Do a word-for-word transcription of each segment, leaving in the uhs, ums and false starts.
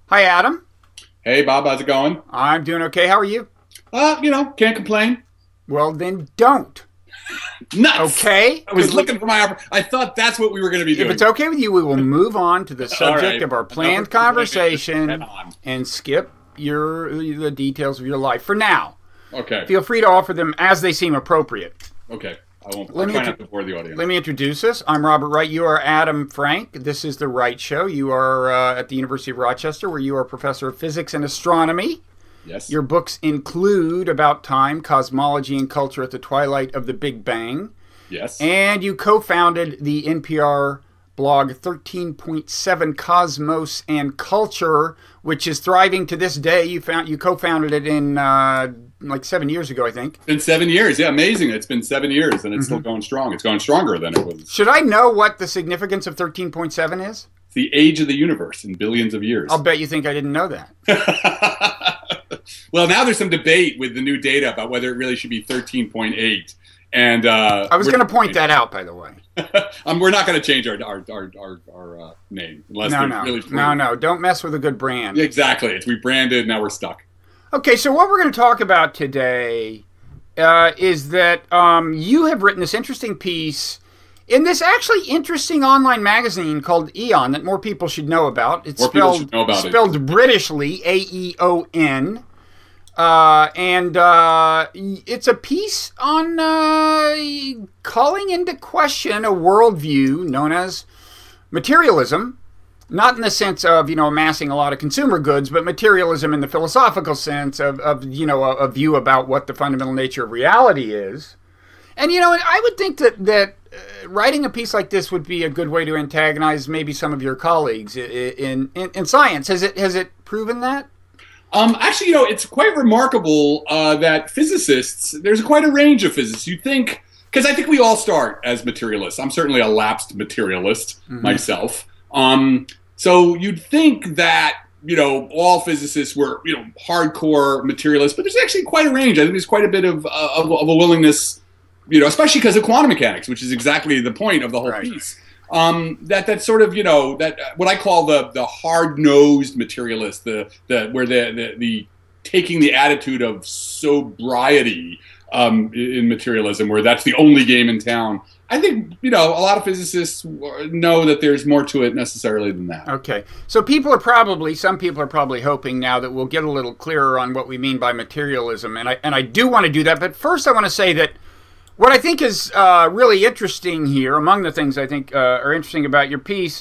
Hi, Adam. Hey, Bob, how's it going? I'm doing okay. How are you? Uh, you know, can't complain. Well, then don't. Nuts! Okay? I was Could looking we- for my oppor- I thought that's what we were going to be If doing. it's okay with you, we will move on to the All subject right. of our Enough planned of complaining. conversation Head on. and skip your the details of your life for now. Okay. Feel free to offer them as they seem appropriate. Okay. I won't. Let I'll me try intro- not to bore the audience. Let me introduce us. I'm Robert Wright. You are Adam Frank. This is the Wright Show. You are uh, at the University of Rochester, where you are a professor of physics and astronomy. Yes. Your books include About Time, Cosmology and Culture at the Twilight of the Big Bang. Yes. And you co-founded the N P R blog thirteen point seven Cosmos and Culture, which is thriving to this day. You found you co-founded it in uh, like seven years ago, I think. It's been seven years. Yeah, amazing. It's been seven years, and it's still going strong. It's going stronger than it was. Should I know what the significance of thirteen point seven is? It's the age of the universe in billions of years. I'll bet you think I didn't know that. Well, now there's some debate with the new data about whether it really should be thirteen point eight. And uh, I was going to point that out, by the way. um, we're not going to change our our our our, our uh, name unless No, they're no, really no, no. Don't mess with a good brand. Exactly. It's rebranded. Now we're stuck. Okay, so what we're going to talk about today uh, is that um, you have written this interesting piece in this actually interesting online magazine called Eon that more people should know about. It's More people spelled, should know about it. spelled Britishly, A E O N. Uh, and uh, it's a piece on uh, calling into question a worldview known as materialism. Not in the sense of, you know, amassing a lot of consumer goods, but materialism in the philosophical sense of, of you know, a, a view about what the fundamental nature of reality is. And, you know, I would think that, that uh, writing a piece like this would be a good way to antagonize maybe some of your colleagues in, in, in science. Has it, has it proven that? Um, actually, you know, it's quite remarkable uh, that physicists, there's quite a range of physicists. You think, because I think we all start as materialists. I'm certainly a lapsed materialist mm-hmm. myself. Um, so you'd think that, you know, all physicists were, you know, hardcore materialists, but there's actually quite a range. I think there's quite a bit of, uh, of, of a willingness, you know, especially because of quantum mechanics, which is exactly the point of the whole right. piece. Um, that that sort of, you know, that uh, what I call the the hard-nosed materialist, the the where the the, the taking the attitude of sobriety um, in materialism, where that's the only game in town. I think, you know, a lot of physicists know that there's more to it necessarily than that. Okay. So people are probably, some people are probably hoping now that we'll get a little clearer on what we mean by materialism. And I, and I do want to do that. But first I want to say that what I think is uh, really interesting here, among the things I think uh, are interesting about your piece,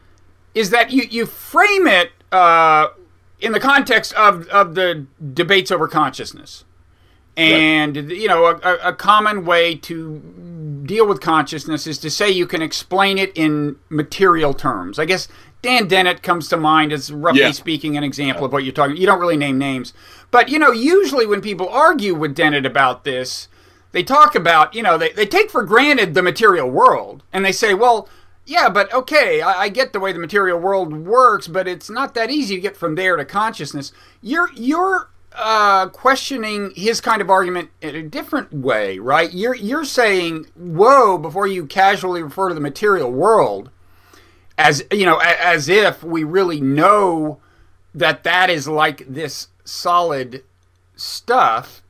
is that you, you frame it uh, in the context of, of the debates over consciousness. And, right. you know, a, a common way to deal with consciousness is to say you can explain it in material terms. I guess Dan Dennett comes to mind as, roughly yeah. speaking, an example yeah. of what you're talking about. You don't really name names. But, you know, usually when people argue with Dennett about this, they talk about, you know, they, they take for granted the material world. And they say, well, yeah, but okay, I, I get the way the material world works, but it's not that easy to get from there to consciousness. You're, you're uh, questioning his kind of argument in a different way, right? You're, you're saying, whoa, before you casually refer to the material world as, you know, as if we really know that that is like this solid stuff.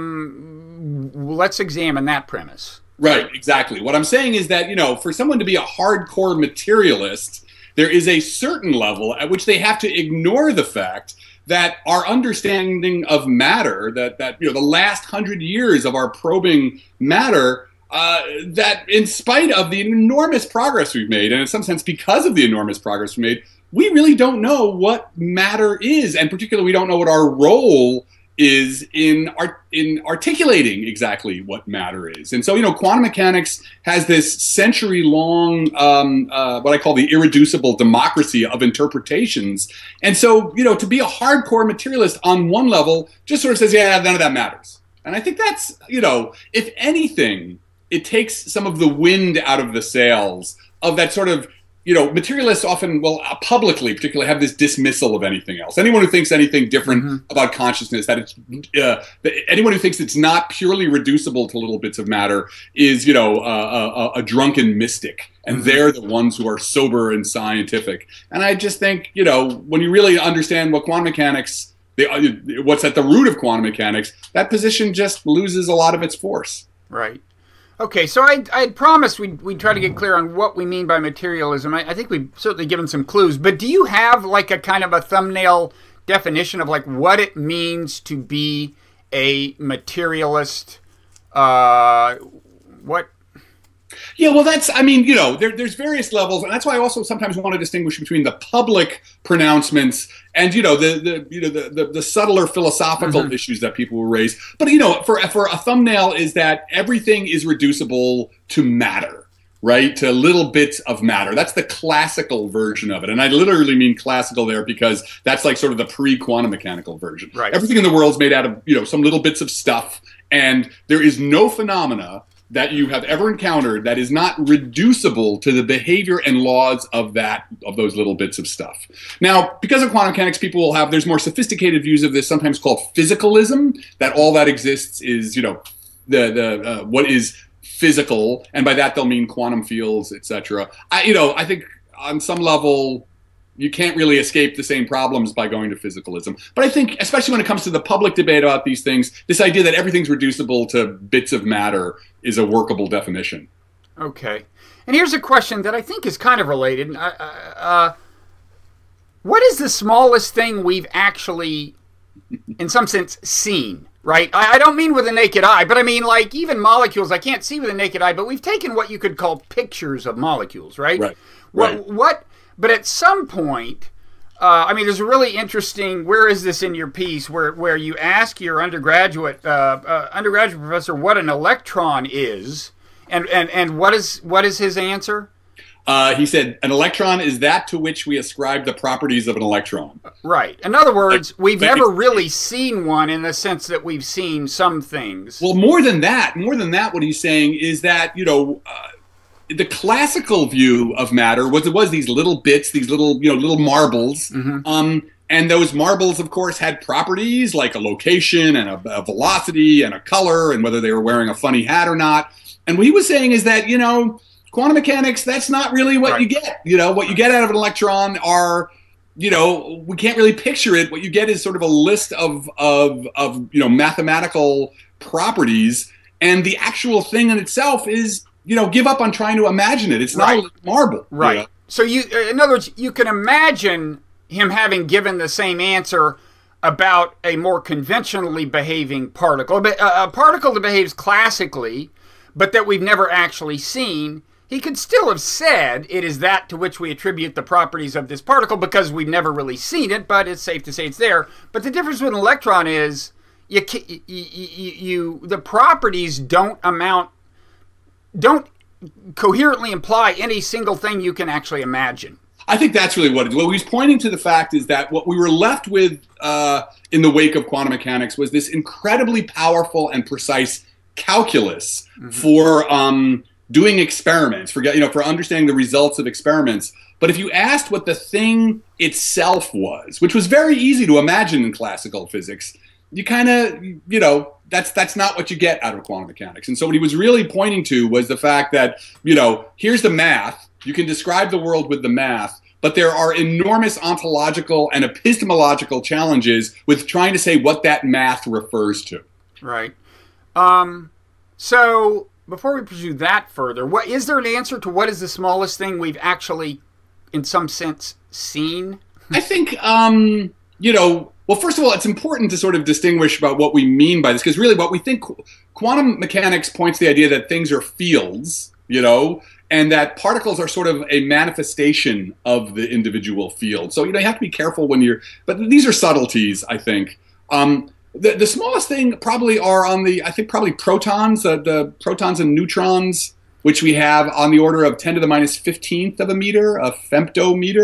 Um, let's examine that premise. Right, exactly. What I'm saying is that, you know, for someone to be a hardcore materialist, there is a certain level at which they have to ignore the fact that our understanding of matter, that, that you know, the last hundred years of our probing matter, uh, that in spite of the enormous progress we've made, and in some sense because of the enormous progress we made, we really don't know what matter is, and particularly we don't know what our role is in art in articulating exactly what matter is. And so, you know, quantum mechanics has this century-long, um, uh, what I call the irreducible democracy of interpretations. And so, you know, to be a hardcore materialist on one level just sort of says, yeah, none of that matters. And I think that's, you know, if anything, it takes some of the wind out of the sails of that sort of, you know, materialists often, well, uh, publicly particularly, have this dismissal of anything else. Anyone who thinks anything different mm-hmm. about consciousness, that it's, uh, that anyone who thinks it's not purely reducible to little bits of matter is, you know, uh, a, a drunken mystic. And mm-hmm. they're the ones who are sober and scientific. And I just think, you know, when you really understand what quantum mechanics, the, what's at the root of quantum mechanics, that position just loses a lot of its force. Right. Okay, so I I promised we'd, we'd try to get clear on what we mean by materialism. I, I think we've certainly given some clues, but do you have like a kind of a thumbnail definition of like what it means to be a materialist? Uh, what? Yeah, well, that's, I mean, you know, there, there's various levels, and that's why I also sometimes want to distinguish between the public pronouncements and, you know, the, the you know, the, the, the subtler philosophical mm-hmm. issues that people will raise. But, you know, for, for a thumbnail is that everything is reducible to matter, right? To little bits of matter. That's the classical version of it. And I literally mean classical there because that's like sort of the pre-quantum mechanical version. Right. Everything in the world is made out of, you know, some little bits of stuff, and there is no phenomena that you have ever encountered that is not reducible to the behavior and laws of that, of those little bits of stuff. Now, because of quantum mechanics, people will have, there's more sophisticated views of this, sometimes called physicalism, that all that exists is, you know, the, the, uh, what is physical, and by that they'll mean quantum fields, et cetera. I, you know, I think on some level, you can't really escape the same problems by going to physicalism. But I think, especially when it comes to the public debate about these things, this idea that everything's reducible to bits of matter is a workable definition. Okay. And here's a question that I think is kind of related. Uh, uh, what is the smallest thing we've actually, in some sense, seen? Right? I, I don't mean with the naked eye, but I mean like even molecules I can't see with the naked eye, but we've taken what you could call pictures of molecules, right? Right. What, right. what But at some point, uh, I mean, there's a really interesting, where is this in your piece, where, where you ask your undergraduate uh, uh, undergraduate professor what an electron is, and, and, and what is what is his answer? Uh, he said, an electron is that to which we ascribe the properties of an electron. Right. In other words, like, we've never really seen one in the sense that we've seen some things. Well, more than that, more than that, what he's saying is that, you know, uh, the classical view of matter was it was these little bits, these little, you know, little marbles. Mm-hmm. um, and those marbles, of course, had properties like a location and a, a velocity and a color and whether they were wearing a funny hat or not. And what he was saying is that, you know, quantum mechanics, that's not really what right. you get. You know, what you get out of an electron are, you know, we can't really picture it. What you get is sort of a list of, of, of you know, mathematical properties. And the actual thing in itself is, you know, give up on trying to imagine it. It's right. not marble. Right. You know? So you, in other words, you can imagine him having given the same answer about a more conventionally behaving particle, a, a particle that behaves classically, but that we've never actually seen. He could still have said it is that to which we attribute the properties of this particle because we've never really seen it, but it's safe to say it's there. But the difference with an electron is you, you, you, you the properties don't amount, don't coherently imply any single thing you can actually imagine. I think that's really what it is. What he's pointing to the fact is that what we were left with uh, in the wake of quantum mechanics was this incredibly powerful and precise calculus mm-hmm. for um, doing experiments, for, you know, for understanding the results of experiments. But if you asked what the thing itself was, which was very easy to imagine in classical physics, you kind of, you know, that's that's not what you get out of quantum mechanics. And so what he was really pointing to was the fact that, you know, here's the math. You can describe the world with the math, but there are enormous ontological and epistemological challenges with trying to say what that math refers to. Right. Um, so before we pursue that further, what is there an answer to what is the smallest thing we've actually, in some sense, seen? I think, um, you know, well, first of all, it's important to sort of distinguish about what we mean by this, because really what we think, quantum mechanics points to the idea that things are fields, you know, and that particles are sort of a manifestation of the individual field. So, you know, you have to be careful when you're, but these are subtleties, I think. Um, the, the smallest thing probably are on the, I think probably protons, uh, the protons and neutrons, which we have on the order of ten to the minus fifteenth of a meter, a femtometer.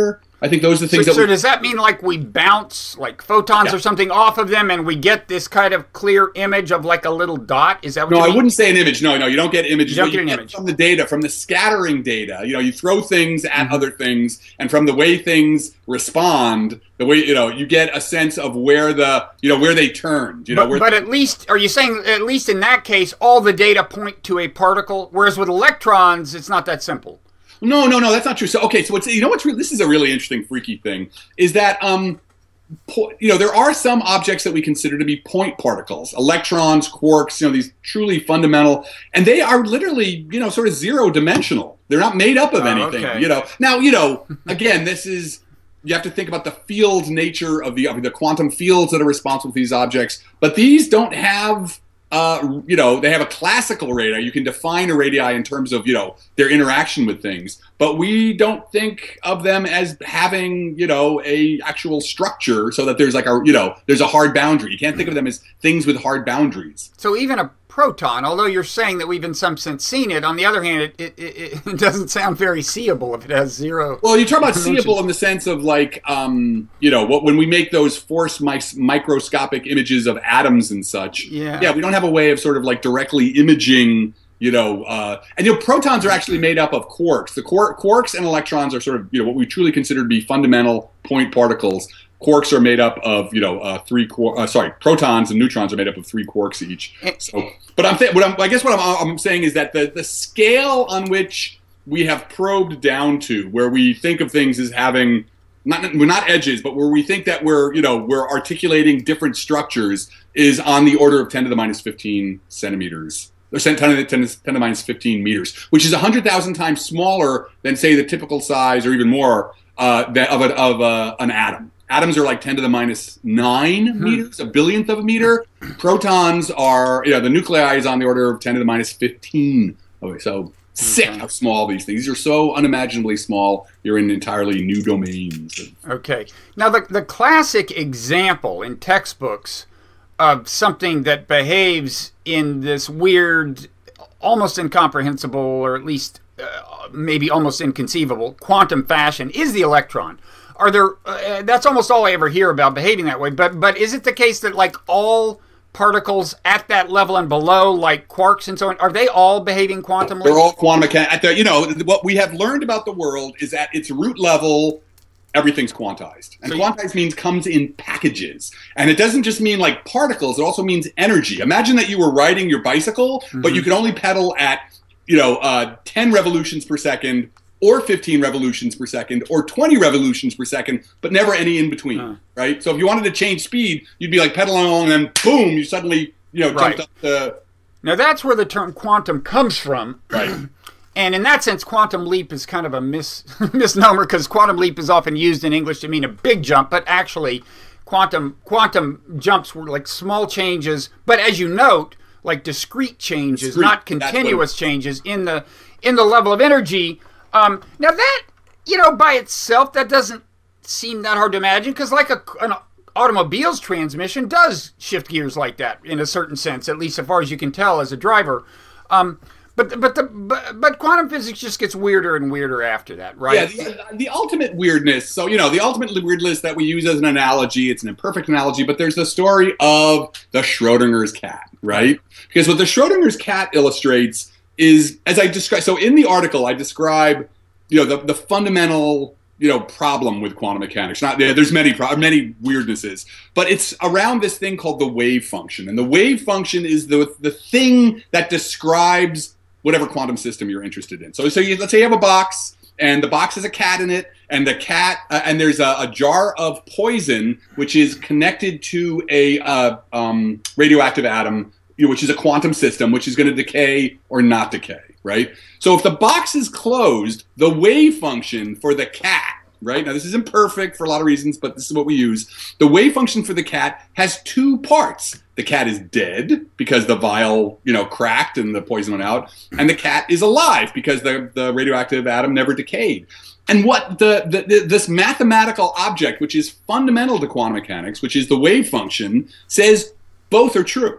I think those are the things so, that so we, does that mean like we bounce like photons yeah. or something off of them and we get this kind of clear image of like a little dot? Is that what no, you mean? I wouldn't say an image. No, no, you don't get images. You don't What get you an get image. from the data, from the scattering data. You know, you throw things at Mm-hmm. other things, and from the way things respond, the way, you know, you get a sense of where the, you know, where they turned. You know, But, where but at least, are you saying at least in that case, all the data point to a particle, whereas with electrons, it's not that simple? No, no, no, that's not true. So, okay, so what's, you know what's re- this is a really interesting, freaky thing, is that um, po- you know, there are some objects that we consider to be point particles, electrons, quarks, you know, these truly fundamental, and they are literally, you know, sort of zero dimensional. They're not made up of Oh, anything. okay. You know, now, you know, again, this is, you have to think about the field nature of the of the quantum fields that are responsible for these objects, but these don't have. Uh, you know, they have a classical radii. You can define a radii in terms of, you know, their interaction with things, but we don't think of them as having, you know, a actual structure so that there's like a, you know, there's a hard boundary. You can't think of them as things with hard boundaries. So even a proton, although you're saying that we've in some sense seen it, on the other hand, it, it, it, it doesn't sound very seeable if it has zero. Well, you talk about dimensions. seeable in the sense of like, um, you know, what, when we make those force mi- microscopic images of atoms and such. Yeah. Yeah, we don't have a way of sort of like directly imaging, you know, uh, and you know, protons are actually made up of quarks. The quar- quarks and electrons are sort of, you know, what we truly consider to be fundamental point particles. Quarks are made up of, you know, uh, three quar- uh, sorry, protons and neutrons are made up of three quarks each. So, but I'm, th- what I'm I guess what I'm, I'm saying is that the the scale on which we have probed down to, where we think of things as having not we're not edges, but where we think that we're, you know, we're articulating different structures, is on the order of ten to the minus fifteen centimeters. Or ten to the, ten to the minus fifteen meters, which is one hundred thousand times smaller than, say, the typical size, or even more, uh, that of, a, of a, an atom. Atoms are like ten to the minus nine hmm. meters, a billionth of a meter. Protons are, you know, the nuclei is on the order of ten to the minus fifteen. Okay, so sick how small these things. These are so unimaginably small. You're in entirely new domains. Okay. Now, the, the classic example in textbooks of something that behaves in this weird, almost incomprehensible, or at least uh, maybe almost inconceivable quantum fashion is the electron. Are there? Uh, that's almost all I ever hear about behaving that way. But but is it the case that like all particles at that level and below, like quarks and so on, are they all behaving quantumly? They're all quantum mechanics. You know, what we have learned about the world is at its root level, everything's quantized. And so quantized means comes in packages. And it doesn't just mean like particles, it also means energy. Imagine that you were riding your bicycle, mm-hmm. but you could only pedal at, you know, uh, ten revolutions per second, or fifteen revolutions per second, or twenty revolutions per second, but never any in between, huh. right? So if you wanted to change speed, you'd be like pedaling along, and then boom, you suddenly, you know, right. jumped up the... Now that's where the term quantum comes from. Right. And in that sense, quantum leap is kind of a mis misnomer, because quantum leap is often used in English to mean a big jump, but actually quantum quantum jumps were like small changes, but as you note, like discrete changes, discrete. not continuous changes in the in the level of energy. Um, now that, you know, by itself, that doesn't seem that hard to imagine, because like a, an automobile's transmission does shift gears like that in a certain sense, at least as far as you can tell as a driver. Um, but but the but, but quantum physics just gets weirder and weirder after that, right? Yeah, the, the ultimate weirdness. So, you know, the ultimate weirdness that we use as an analogy, it's an imperfect analogy, but there's the story of the Schrodinger's cat, right? Because what the Schrodinger's cat illustrates is, as I describe, so in the article I describe, you know, the, the fundamental, you know, problem with quantum mechanics. Not there's many many weirdnesses, but it's around this thing called the wave function, and the wave function is the the thing that describes whatever quantum system you're interested in. So, so you, let's say you have a box, and the box has a cat in it, and the cat, uh, and there's a, a jar of poison which is connected to a uh, um, radioactive atom, you know, which is a quantum system, which is going to decay or not decay, right? So if the box is closed, the wave function for the cat, right? Now this is imperfect for a lot of reasons, but this is what we use. The wave function for the cat has two parts. The cat is dead because the vial, you know, cracked and the poison went out, and the cat is alive because the, the radioactive atom never decayed. And what the, the, the this mathematical object, which is fundamental to quantum mechanics, which is the wave function, says both are true.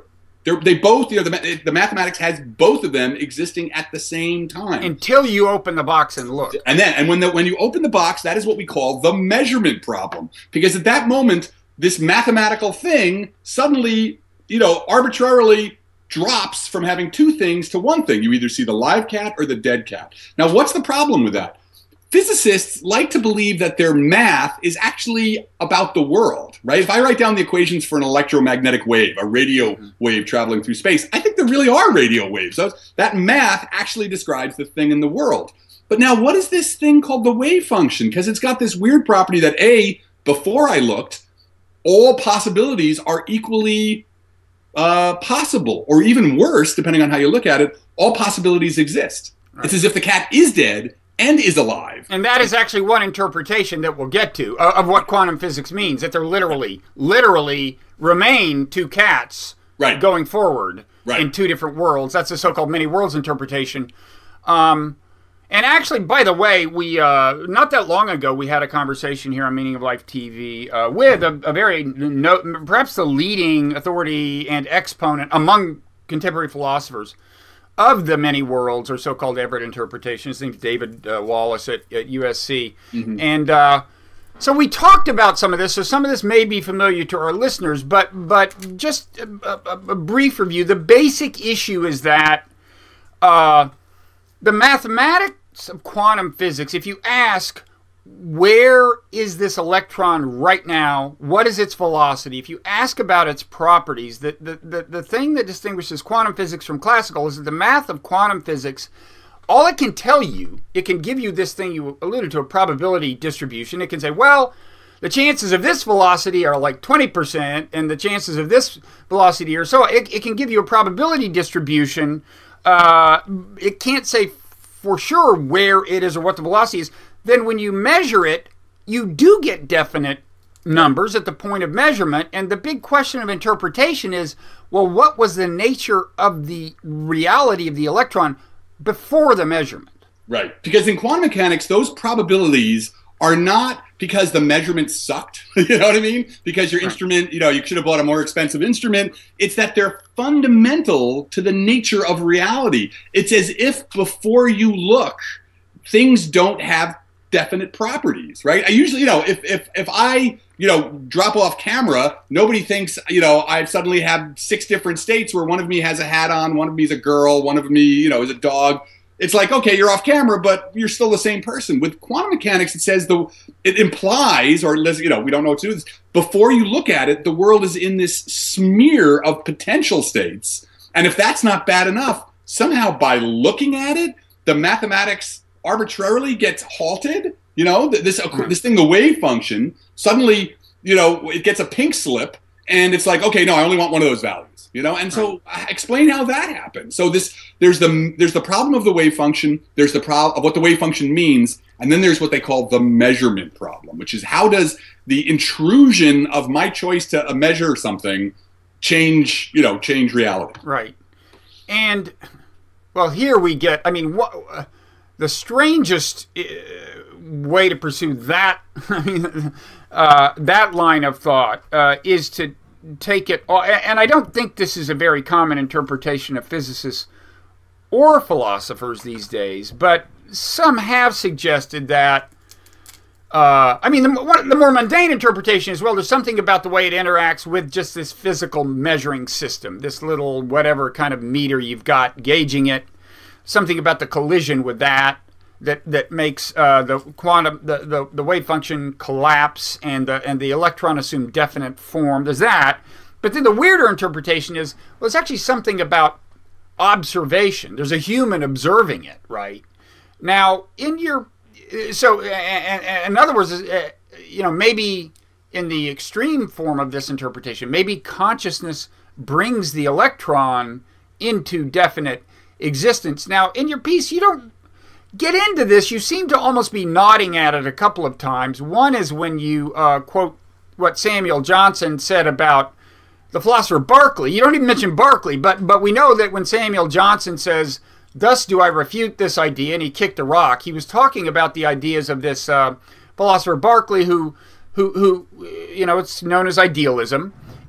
They're, they both, you know, the, the mathematics has both of them existing at the same time. Until you open the box and look. And then, and when the, when you open the box, that is what we call the measurement problem. Because at that moment, this mathematical thing suddenly, you know, arbitrarily drops from having two things to one thing. You either see the live cat or the dead cat. Now, what's the problem with that? Physicists like to believe that their math is actually about the world, right? If I write down the equations for an electromagnetic wave, a radio wave traveling through space, I think there really are radio waves. So that math actually describes the thing in the world. But now, what is this thing called the wave function? Because it's got this weird property that, A, before I looked, all possibilities are equally uh, possible, or even worse, depending on how you look at it, all possibilities exist. Right. It's as if the cat is dead and is alive. And that is actually one interpretation that we'll get to uh, of what quantum physics means, that there literally, literally remain two cats right. going forward right. in two different worlds. That's the so-called many worlds interpretation. Um, and actually, by the way, we uh, not that long ago, we had a conversation here on Meaning of Life T V uh, with a, a very, no, perhaps the leading authority and exponent among contemporary philosophers of the many worlds, or so-called Everett interpretation. His name's David uh, Wallace at, at U S C. Mm-hmm. And uh, so we talked about some of this, so some of this may be familiar to our listeners, but but just a, a, a brief review. The basic issue is that uh, the mathematics of quantum physics, if you ask, where is this electron right now? What is its velocity? If you ask about its properties, the, the, the, the thing that distinguishes quantum physics from classical is that the math of quantum physics, all it can tell you, it can give you this thing you alluded to, a probability distribution. It can say, well, the chances of this velocity are like twenty percent, and the chances of this velocity are so. It, it can give you a probability distribution. Uh, it can't say for sure where it is or what the velocity is. Then when you measure it, you do get definite numbers at the point of measurement. And the big question of interpretation is, well, what was the nature of the reality of the electron before the measurement? Right. Because in quantum mechanics, those probabilities are not because the measurement sucked, you know what I mean? Because your right. instrument, you know, you should have bought a more expensive instrument. It's that they're fundamental to the nature of reality. It's as if before you look, things don't have definite properties, right? I usually, you know, if if if I, you know, drop off camera, nobody thinks, you know, I've suddenly have six different states where one of me has a hat on, one of me is a girl, one of me, you know, is a dog. It's like, okay, you're off camera, but you're still the same person. With quantum mechanics, it says the, it implies, or you know, we don't know what to do with this. Before you look at it, the world is in this smear of potential states, and if that's not bad enough, somehow by looking at it, the mathematics arbitrarily gets halted, you know, this this thing, the wave function, suddenly, you know, it gets a pink slip, and it's like, okay, no, I only want one of those values, you know, and so right. explain how that happens. So this, there's the there's the problem of the wave function, there's the problem of what the wave function means, and then there's what they call the measurement problem, which is how does the intrusion of my choice to measure something change, you know, change reality. Right. And, well, here we get, I mean, what... Uh, the strangest uh, way to pursue that, I mean, uh, that line of thought uh, is to take it, and I don't think this is a very common interpretation of physicists or philosophers these days, but some have suggested that, uh, I mean, the, one, the more mundane interpretation is, well, there's something about the way it interacts with just this physical measuring system, this little whatever kind of meter you've got gauging it. Something about the collision with that that that makes uh, the quantum the, the the wave function collapse and the and the electron assume definite form. There's that, but then the weirder interpretation is, well, it's actually something about observation. There's a human observing it, right? Now, in your so in other words, you know, maybe in the extreme form of this interpretation, maybe consciousness brings the electron into definite existence. Now, in your piece, you don't get into this. You seem to almost be nodding at it a couple of times. One is when you uh, quote what Samuel Johnson said about the philosopher Berkeley. You don't even mention Berkeley, but but we know that when Samuel Johnson says, "Thus do I refute this idea," and he kicked a rock, he was talking about the ideas of this uh, philosopher Berkeley, who who who you know, it's known as idealism.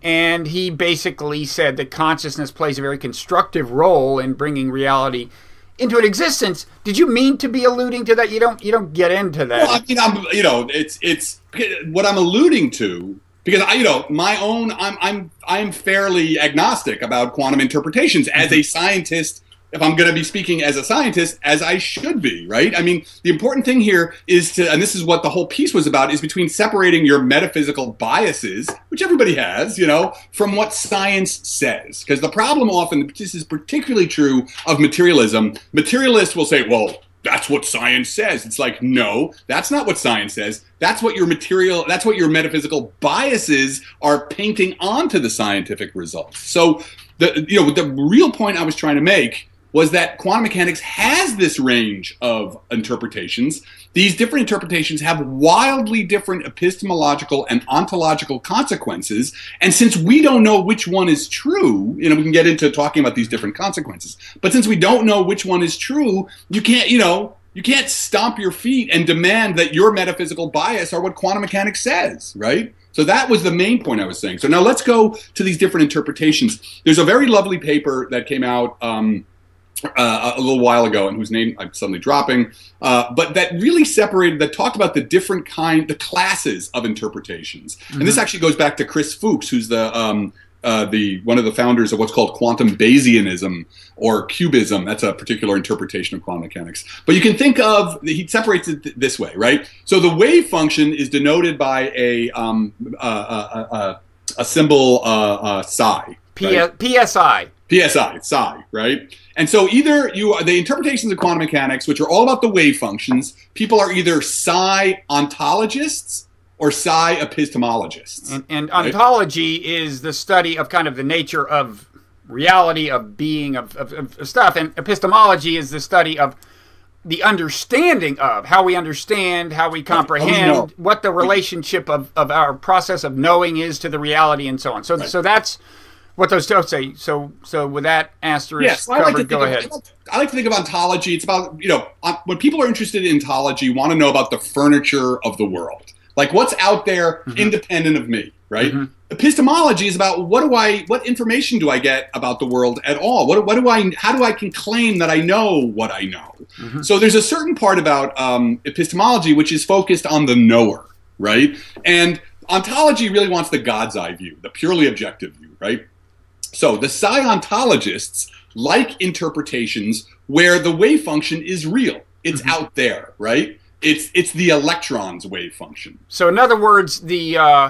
and he basically said that consciousness plays a very constructive role in bringing reality into an existence. Did you mean to be alluding to that? You don't. You don't get into that. Well, I mean, I'm. You know, it's it's what I'm alluding to, because I, you know, my own. I'm I'm I'm fairly agnostic about quantum interpretations as a scientist. If I'm going to be speaking as a scientist, as I should be, right? I mean, the important thing here is to, and this is what the whole piece was about, is between separating your metaphysical biases, which everybody has, you know, from what science says. Because the problem often, this is particularly true of materialism, materialists will say, well, that's what science says. It's like, no, that's not what science says. That's what your material, that's what your metaphysical biases are painting onto the scientific results. So, the you know, the real point I was trying to make was that quantum mechanics has this range of interpretations. These different interpretations have wildly different epistemological and ontological consequences. And since we don't know which one is true, you know, we can get into talking about these different consequences. But since we don't know which one is true, you can't, you know, you can't stomp your feet and demand that your metaphysical bias are what quantum mechanics says, right? So that was the main point I was saying. So now let's go to these different interpretations. There's a very lovely paper that came out um, Uh, a little while ago, and whose name I'm suddenly dropping, uh, but that really separated, that talked about the different kind, the classes of interpretations. Mm-hmm. And this actually goes back to Chris Fuchs, who's the um, uh, the one of the founders of what's called quantum Bayesianism or cubism. That's a particular interpretation of quantum mechanics. But you can think of, he separates it th this way, right? So the wave function is denoted by a um, uh, uh, uh, a symbol uh, uh, psi. P right? P S I. P S I, psi, right? And so either you are, the interpretations of quantum mechanics, which are all about the wave functions, people are either psi ontologists or psi epistemologists. And, and right? Ontology is the study of kind of the nature of reality, of being, of, of, of stuff. And epistemology is the study of the understanding of, how we understand, how we comprehend, oh, no. what the relationship of, of our process of knowing is to the reality and so on. So, right. so that's what those two say. So, so with that asterisk yes, well, covered, like go of, ahead. I like to think of ontology. It's about, you know, when people are interested in ontology, want to know about the furniture of the world. Like what's out there mm-hmm. independent of me, right? Mm-hmm. Epistemology is about what do I, what information do I get about the world at all? What, what do I, how do I can claim that I know what I know? Mm-hmm. So there's a certain part about um, epistemology which is focused on the knower, right? And ontology really wants the God's eye view, the purely objective view, right? So the psi-ontologists like interpretations where the wave function is real. It's mm-hmm. out there, right? It's it's the electron's wave function. So in other words, the, uh,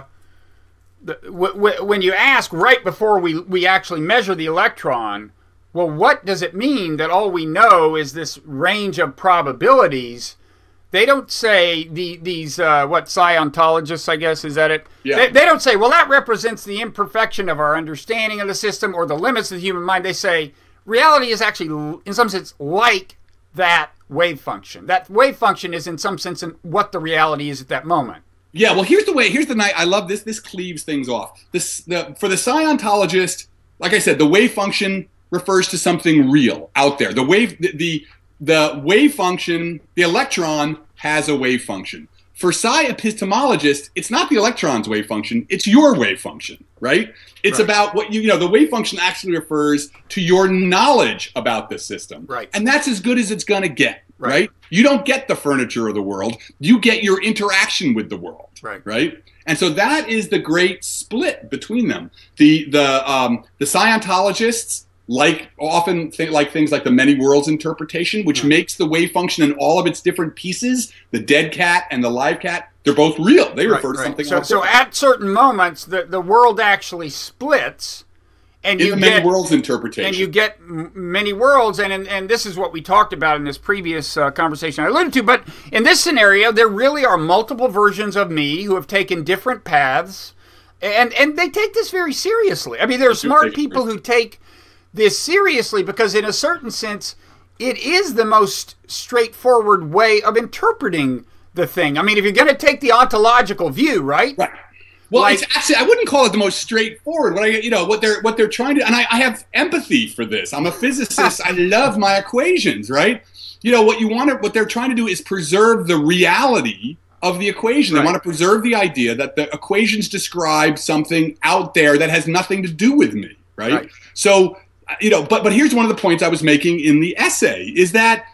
the w w when you ask right before we, we actually measure the electron, well, what does it mean that all we know is this range of probabilities? They don't say, the these, uh, what, psi-ontologists, I guess, is that it? Yeah. They, they don't say, well, that represents the imperfection of our understanding of the system or the limits of the human mind. They say, reality is actually, in some sense, like that wave function. That wave function is, in some sense, in what the reality is at that moment. Yeah, well, here's the way, here's the night, I love this, this cleaves things off. This, the, for the psi-ontologist, like I said, the wave function refers to something real out there. The wave, the, the, the wave function, the electron has a wave function. For psi epistemologists, it's not the electron's wave function, it's your wave function, right? It's right. about what you, you know, the wave function actually refers to your knowledge about the system. Right. And that's as good as it's going to get, right. right? You don't get the furniture of the world, you get your interaction with the world, right? right? And so that is the great split between them. The, the, um, the Scientologists like often think like things like the many worlds interpretation, which yeah. makes the wave function in all of its different pieces, the dead cat and the live cat, they're both real. They refer right, to something right. So, else. so at certain moments, the, the world actually splits, and in you the get, many worlds interpretation. And you get m many worlds, and, and and this is what we talked about in this previous uh, conversation I alluded to. But in this scenario, there really are multiple versions of me who have taken different paths, and and they take this very seriously. I mean, there are smart people who take this seriously because, in a certain sense, it is the most straightforward way of interpreting the thing. I mean, if you're going to take the ontological view, right? Right. Well, like, it's actually, I wouldn't call it the most straightforward. What I, you know, what they're what they're trying to, and I, I have empathy for this. I'm a physicist. I love my equations, right? You know, what you want to, what they're trying to do is preserve the reality of the equation. They Right. want to preserve the idea that the equations describe something out there that has nothing to do with me, right? Right. So, you know, but but here's one of the points I was making in the essay is that,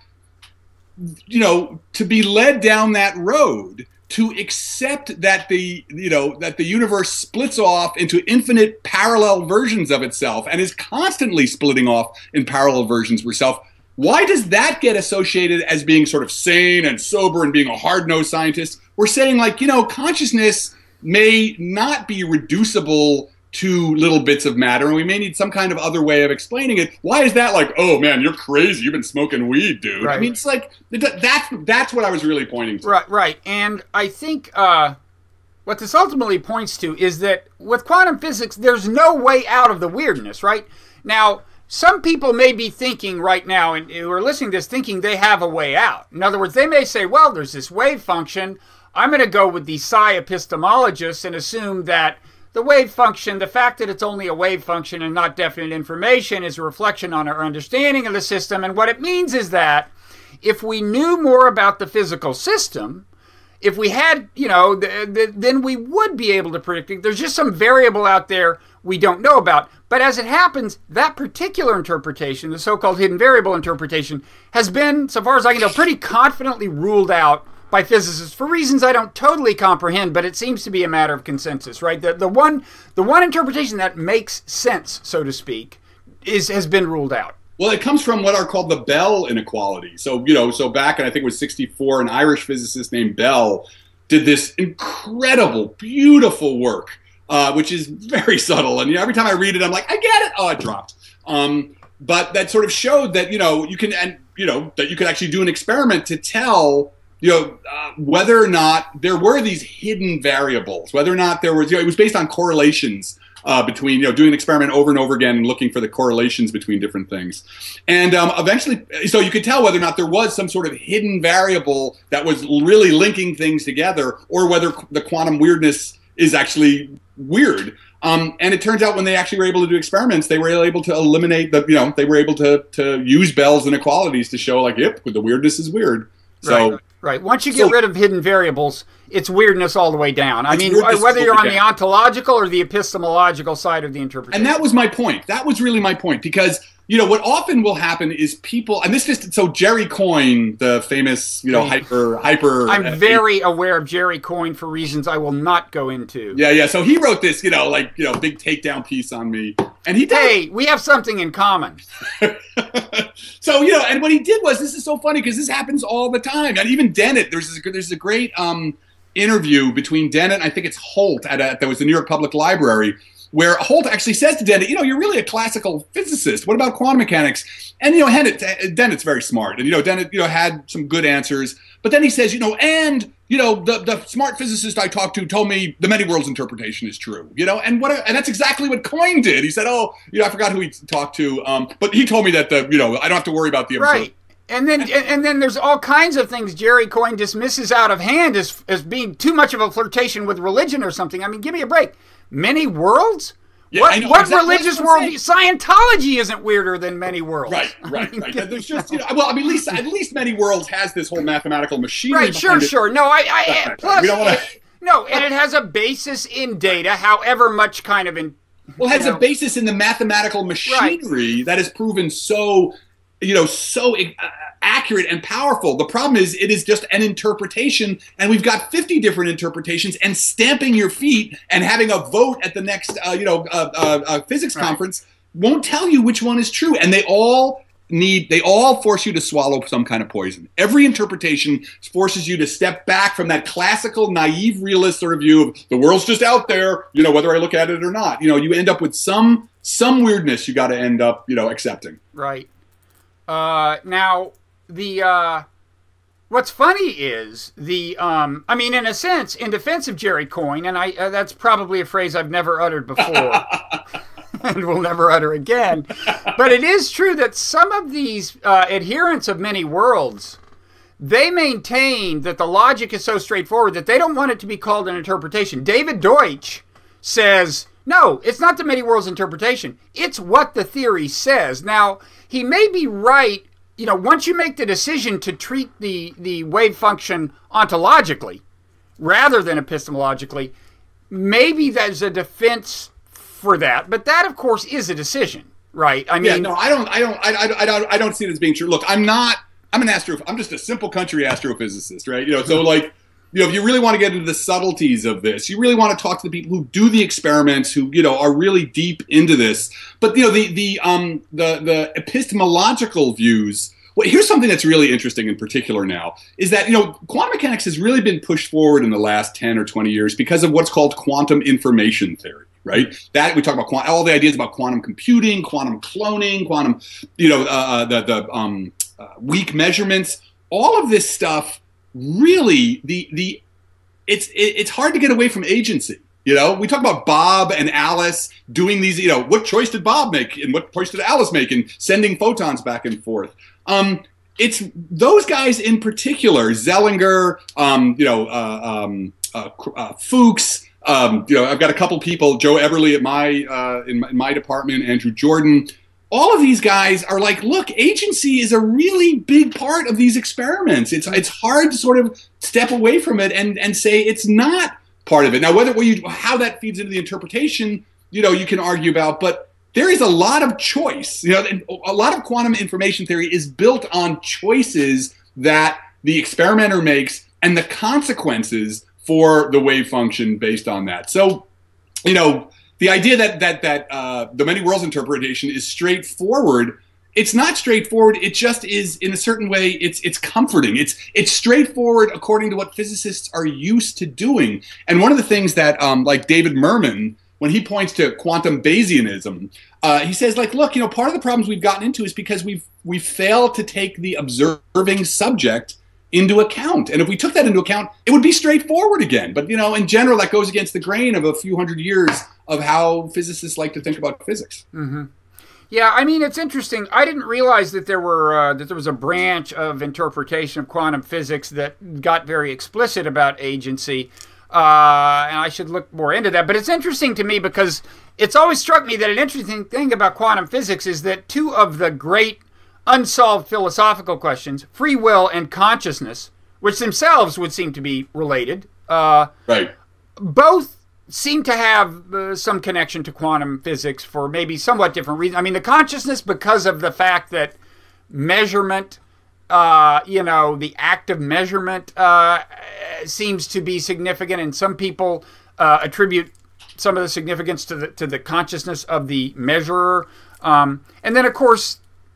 you know, to be led down that road, to accept that the, you know, that the universe splits off into infinite parallel versions of itself and is constantly splitting off in parallel versions of itself. Why does that get associated as being sort of sane and sober and being a hard-nosed scientist? We're saying, like, you know, consciousness may not be reducible to little bits of matter, and we may need some kind of other way of explaining it. Why is that like, oh man, you're crazy, you've been smoking weed, dude? Right. I mean, it's like, that's, that's what I was really pointing to. Right, right. And I think uh, what this ultimately points to is that with quantum physics, there's no way out of the weirdness, right? Now, some people may be thinking right now, and who are listening to this, thinking they have a way out. In other words, they may say, well, there's this wave function. I'm going to go with the psi epistemologists and assume that the wave function, the fact that it's only a wave function and not definite information, is a reflection on our understanding of the system. And what it means is that if we knew more about the physical system, if we had, you know, th th then we would be able to predict it. There's just some variable out there we don't know about. But as it happens, that particular interpretation, the so-called hidden variable interpretation, has been, so far as I can tell, pretty confidently ruled out by physicists for reasons I don't totally comprehend, but it seems to be a matter of consensus, right? The, the, one, the one interpretation that makes sense, so to speak, is, has been ruled out. Well, it comes from what are called the Bell inequalities. So, you know, so back in, I think it was sixty-four, an Irish physicist named Bell did this incredible, beautiful work, uh, which is very subtle. And you know, every time I read it, I'm like, I get it. Oh, it dropped. Um, but that sort of showed that, you know, you can, and, you know, that you could actually do an experiment to tell, you know, uh, whether or not there were these hidden variables, whether or not there was, you know, it was based on correlations uh, between, you know, doing an experiment over and over again and looking for the correlations between different things. And um, eventually, so you could tell whether or not there was some sort of hidden variable that was really linking things together, or whether the quantum weirdness is actually weird. Um, and it turns out when they actually were able to do experiments, they were able to eliminate the, you know, they were able to, to use Bell's inequalities to show, like, yep, the weirdness is weird. So. Right. Right. Once you get So, rid of hidden variables, it's weirdness all the way down. I It's mean, weirdness whether all you're the on way the down. ontological or the epistemological side of the interpretation. And that was my point. That was really my point, because, you know, what often will happen is people, and this just, so Jerry Coyne, the famous, you know, hyper, hyper. I'm uh, very aware of Jerry Coyne for reasons I will not go into. Yeah, yeah. So he wrote this, you know, like, you know, big takedown piece on me. And he did. Hey, we have something in common. So, you know, and what he did was, this is so funny because this happens all the time. And even Dennett, there's this, there's a great um, interview between Dennett and I think it's Holt at a, that was the New York Public Library, where Holt actually says to Dennett, you know, you're really a classical physicist. What about quantum mechanics? And, you know, Dennett, Dennett's very smart. And, you know, Dennett, you know, had some good answers. But then he says, you know, and, you know, the, the smart physicist I talked to told me the many worlds interpretation is true, you know, and what, and that's exactly what Coyne did. He said, oh, you know, I forgot who he talked to, um, but he told me that, the, you know, I don't have to worry about the observer. Right. And then, and, and then there's all kinds of things Jerry Coyne dismisses out of hand as, as being too much of a flirtation with religion or something. I mean, give me a break. Many worlds? Yeah, what I know, what exactly, religious that's what world? I'm saying. Scientology isn't weirder than many worlds. Right, right, I mean, right. There's just, you know, well, I mean, at least, at least many worlds has this whole mathematical machinery. Right, sure, behind it. sure. No, I, I Right, right, plus, right. We don't wanna- it- no, and it has a basis in data, however much kind of in. Well, it has you a know, basis in the mathematical machinery that is proven so, you know, so uh, accurate and powerful. The problem is it is just an interpretation, and we've got fifty different interpretations, and stamping your feet and having a vote at the next, uh, you know, uh, uh, uh, physics Right. conference won't tell you which one is true. And they all need, they all force you to swallow some kind of poison. Every interpretation forces you to step back from that classical, naive, realist sort of view of the world's just out there, you know, whether I look at it or not. You know, you end up with some some weirdness you got to end up, you know, accepting. Right. Uh, now, the uh, what's funny is the um, I mean, in a sense, in defense of Jerry Coyne, and I uh, that's probably a phrase I've never uttered before. And will never utter again. But it is true that some of these uh, adherents of many worlds, they maintain that the logic is so straightforward that they don't want it to be called an interpretation. David Deutsch says, no, it's not the many worlds interpretation. It's what the theory says. Now, he may be right. You know, once you make the decision to treat the, the wave function ontologically, rather than epistemologically, maybe there's a defense for that. But that, of course, is a decision, right? I mean, yeah, no, I don't, I don't, I, I, I don't, I don't see it as being true. Look, I'm not, I'm an astro, I'm just a simple country astrophysicist, right? You know, so like, you know, if you really want to get into the subtleties of this, you really want to talk to the people who do the experiments, who, you know, are really deep into this. But, you know, the the um the the epistemological views. Well, here's something that's really interesting in particular now, is that, you know, quantum mechanics has really been pushed forward in the last ten or twenty years because of what's called quantum information theory, right? That we talk about quantum, all the ideas about quantum computing, quantum cloning, quantum, you know, uh, the the um, uh, weak measurements, all of this stuff. Really, the the it's it, it's hard to get away from agency. You know, we talk about Bob and Alice doing these. You know, what choice did Bob make, and what choice did Alice make, and sending photons back and forth. Um, it's those guys in particular, Zellinger, um, you know, uh, um, uh, uh, Fuchs. Um, you know, I've got a couple people, Joe Everly at my uh, in, my, in my department, Andrew Jordan. All of these guys are like, look, agency is a really big part of these experiments. It's it's hard to sort of step away from it and, and say it's not part of it. Now, whether well, you, how that feeds into the interpretation, you know, you can argue about, but there is a lot of choice. You know, and a lot of quantum information theory is built on choices that the experimenter makes and the consequences for the wave function based on that. So, you know, the idea that that that uh, the many worlds interpretation is straightforward, it's not straightforward. It just is, in a certain way, it's it's comforting. It's it's straightforward according to what physicists are used to doing. And one of the things that, um, like David Merman, when he points to quantum Bayesianism, uh, he says, like, look, you know, part of the problems we've gotten into is because we've we failed to take the observing subject into account. And if we took that into account, it would be straightforward again. But, you know, in general, that goes against the grain of a few hundred years of how physicists like to think about physics. Mm-hmm. Yeah, I mean, it's interesting. I didn't realize that there were uh, that there was a branch of interpretation of quantum physics that got very explicit about agency. Uh, and I should look more into that. But it's interesting to me because it's always struck me that an interesting thing about quantum physics is that two of the great unsolved philosophical questions, free will and consciousness, which themselves would seem to be related, uh, right, both seem to have uh, some connection to quantum physics for maybe somewhat different reasons. I mean, the consciousness because of the fact that measurement, uh, you know, the act of measurement uh, seems to be significant, and some people uh, attribute some of the significance to the to the consciousness of the measurer. Um, and then, of course,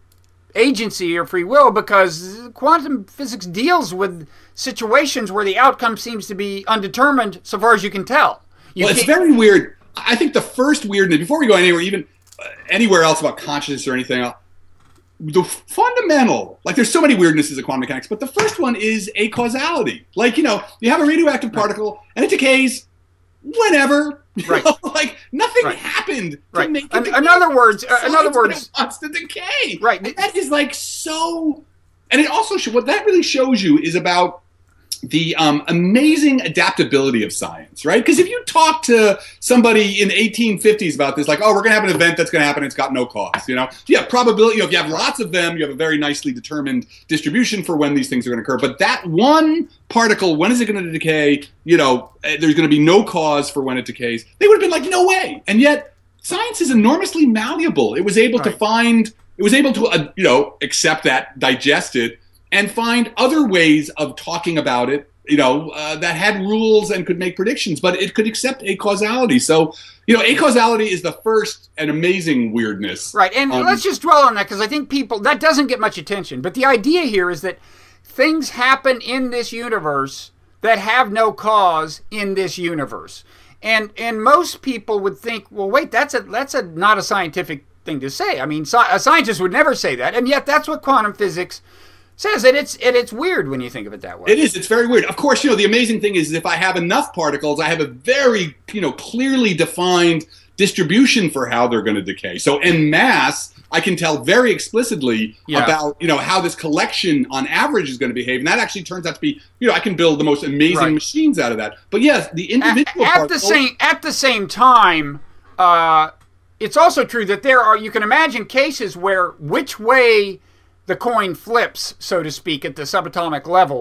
agency or free will, because quantum physics deals with situations where the outcome seems to be undetermined so far as you can tell. You well, it's very weird. I think the first weirdness, before we go anywhere, even uh, anywhere else about consciousness or anything else, the fundamental, like there's so many weirdnesses of quantum mechanics, but the first one is acausality. Like, you know, you have a radioactive particle and it decays whenever. Right. Like nothing right. happened to right. make it decay. In other words, uh, in other words, it wants to decay. Right. And that is like so, and it also shows, what that really shows you is about the um, amazing adaptability of science, right? Because if you talk to somebody in the eighteen fifties about this, like, oh, we're going to have an event that's going to happen, it's got no cause, you know? Yeah, probability, you know, if you have lots of them, you have a very nicely determined distribution for when these things are going to occur. But that one particle, when is it going to decay? You know, there's going to be no cause for when it decays. They would have been like, no way. And yet, science is enormously malleable. It was able right. to find, it was able to, uh, you know, accept that, digest it, and find other ways of talking about it, you know, uh, that had rules and could make predictions, but it could accept acausality. So, you know, acausality is the first and amazing weirdness. Right, and um, let's just dwell on that, because I think people, that doesn't get much attention. But the idea here is that things happen in this universe that have no cause in this universe. And and most people would think, well, wait, that's a that's a not a scientific thing to say. I mean, sci a scientist would never say that, and yet that's what quantum physics says, and it's and it's weird when you think of it that way. It is. It's very weird. Of course, you know, the amazing thing is if I have enough particles, I have a very, you know, clearly defined distribution for how they're going to decay. So en masse, I can tell very explicitly yeah. about, you know, how this collection on average is going to behave. And that actually turns out to be, you know, I can build the most amazing right. machines out of that. But yes, the individual at, at the same at the same time, uh, it's also true that there are, you can imagine cases where which way the coin flips, so to speak, at the subatomic level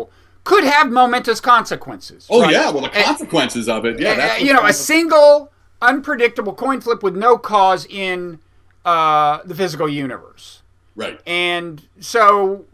could have momentous consequences. Oh, right? yeah. Well, the consequences and, of it. Yeah. That's you know, a single unpredictable coin flip with no cause in uh, the physical universe. Right. And so,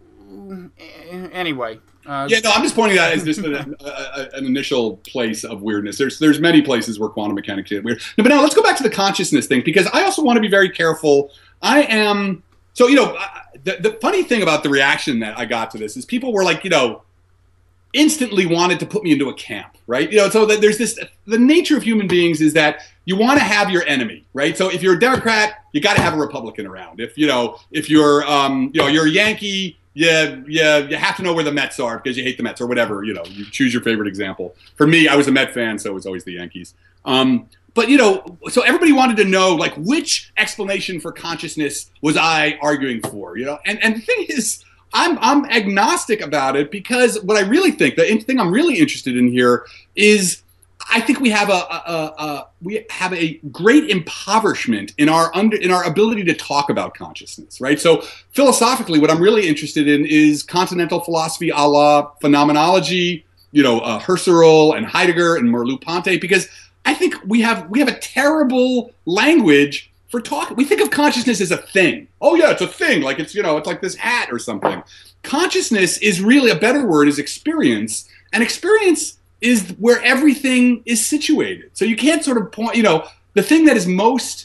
anyway. Uh, yeah, no, I'm just pointing that as just an, a, a, an initial place of weirdness. There's there's many places where quantum mechanics get weird. No, but now let's go back to the consciousness thing, because I also want to be very careful. I am, so, you know, the, the funny thing about the reaction that I got to this is people were like, you know, instantly wanted to put me into a camp, right? You know, so that there's this, the nature of human beings is that you want to have your enemy, right? So if you're a Democrat, you got to have a Republican around. If, you know, if you're, um, you know, you're a Yankee, yeah, yeah, you have to know where the Mets are because you hate the Mets or whatever. You know, you choose your favorite example. For me, I was a Met fan, so it was always the Yankees. Um, but, you know, so everybody wanted to know, like, which explanation for consciousness was I arguing for, you know? And and the thing is, I'm, I'm agnostic about it, because what I really think, the thing I'm really interested in here is I think we have a, a, a, a we have a great impoverishment in our under in our ability to talk about consciousness, right? So philosophically, what I'm really interested in is continental philosophy, a la phenomenology, you know, uh, Husserl and Heidegger and Merleau-Ponty, because I think we have we have a terrible language for talking. We think of consciousness as a thing. Oh yeah, it's a thing, like it's, you know, it's like this hat or something. Consciousness is really, a better word is experience, and experience is where everything is situated. So you can't sort of point, you know, the thing that is most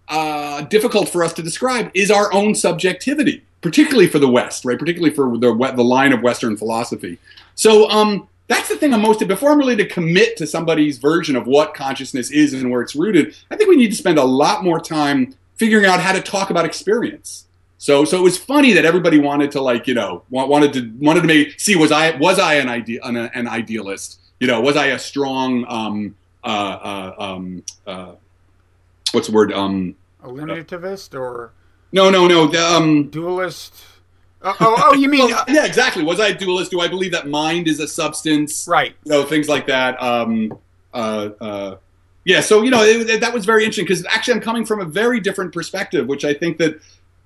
uh, difficult for us to describe is our own subjectivity, particularly for the West, right? Particularly for the the line of Western philosophy. So um, that's the thing I'm most, before I'm really to commit to somebody's version of what consciousness is and where it's rooted, I think we need to spend a lot more time figuring out how to talk about experience. So, so it was funny that everybody wanted to, like, you know, wanted to wanted to make see was I was I an ide an, an idealist? You know, was I a strong, um, uh, uh, um, uh, what's the word? Um, a limitativist or? No, no, no. The, um, dualist. Oh, oh, oh, you mean? well, yeah, exactly. Was I a dualist? Do I believe that mind is a substance? Right. You know, things like that. Um, uh, uh, yeah. So, you know, it, that was very interesting, because actually I'm coming from a very different perspective, which I think that,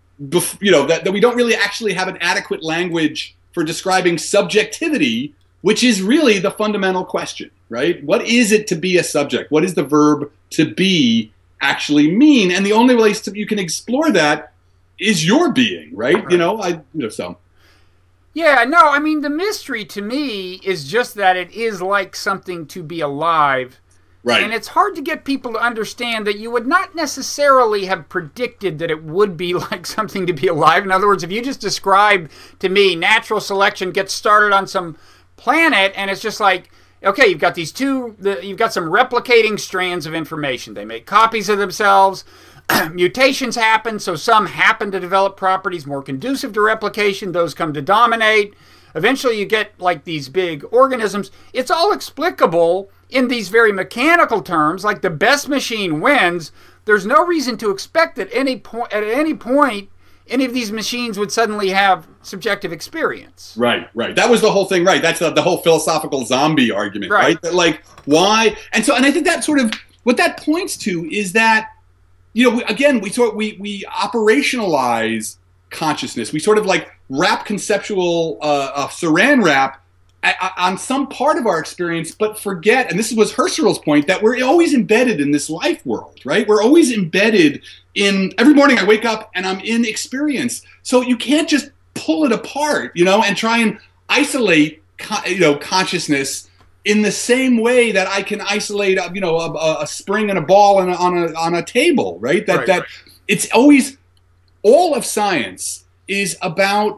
you know, that, that we don't really actually have an adequate language for describing subjectivity, which is really the fundamental question, right? What is it to be a subject? What does the verb to be actually mean? And the only place to, you can explore that is your being, right? right. You know, I, you know, so. Yeah, no, I mean, the mystery to me is just that it is like something to be alive. Right. And it's hard to get people to understand that you would not necessarily have predicted that it would be like something to be alive. In other words, if you just describe to me natural selection gets started on some planet, and it's just like, okay, you've got these two, the, you've got some replicating strands of information. They make copies of themselves. Mutations happen, so some happen to develop properties more conducive to replication. Those come to dominate. Eventually you get like these big organisms. It's all explicable in these very mechanical terms, like the best machine wins. There's no reason to expect that any point at any point any of these machines would suddenly have subjective experience. Right, right. That was the whole thing, right? That's the, the whole philosophical zombie argument, right? right? That, like, why? And so, and I think that sort of, what that points to is that, you know, we, again, we sort we we operationalize consciousness. We sort of like wrap conceptual, uh, uh, saran wrap on some part of our experience, but forget, and this was Husserl's point, that we're always embedded in this life world, right? We're always embedded in, every morning I wake up and I'm in experience. So you can't just pull it apart, you know, and try and isolate, you know, consciousness in the same way that I can isolate, you know, a, a spring and a ball on a, on a, on a table, right? That, right, that right. It's always, all of science is about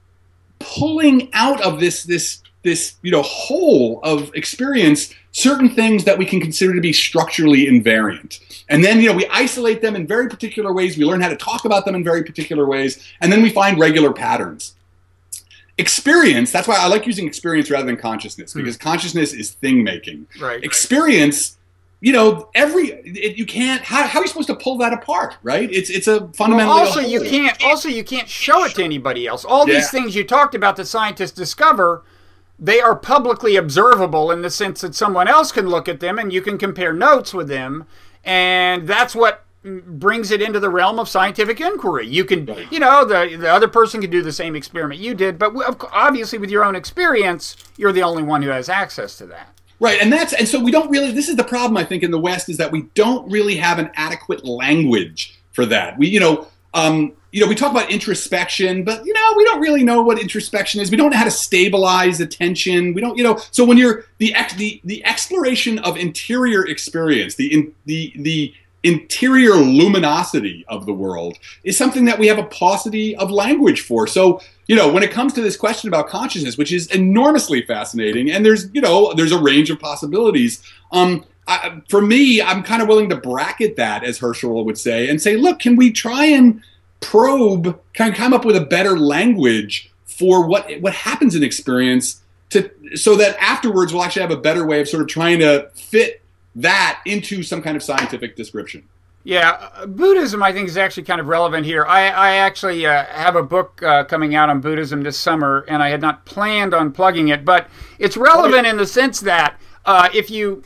pulling out of this, this, this, you know, whole of experience, certain things that we can consider to be structurally invariant. And then, you know, we isolate them in very particular ways. We learn how to talk about them in very particular ways. And then we find regular patterns. Experience, that's why I like using experience rather than consciousness, because hmm. consciousness is thing making. Right. Experience, you know, every, it, you can't, how, how are you supposed to pull that apart, right? It's it's a fundamentally well, also a you can't, also you can't show it to anybody else. All yeah. these things you talked about that scientists discover, they are publicly observable in the sense that someone else can look at them and you can compare notes with them. And that's what brings it into the realm of scientific inquiry. You can, right. you know, the the other person can do the same experiment you did, but obviously with your own experience, you're the only one who has access to that. Right, and that's and so we don't really. This is the problem, I think, in the West, is that we don't really have an adequate language for that. We, you know, um, you know, we talk about introspection, but you know, we don't really know what introspection is. We don't know how to stabilize attention. We don't, you know. So when you're the ex, the the exploration of interior experience, the in, the the interior luminosity of the world is something that we have a paucity of language for. So, you know, when it comes to this question about consciousness, which is enormously fascinating, and there's, you know, there's a range of possibilities. Um, I, for me, I'm kind of willing to bracket that, as Herschel would say, and say, look, can we try and probe, kind of come up with a better language for what what happens in experience, to so that afterwards we'll actually have a better way of sort of trying to fit that into some kind of scientific description. Yeah, uh, Buddhism, I think, is actually kind of relevant here. I, I actually uh, have a book uh, coming out on Buddhism this summer, and I had not planned on plugging it, but it's relevant in the sense that uh, if you,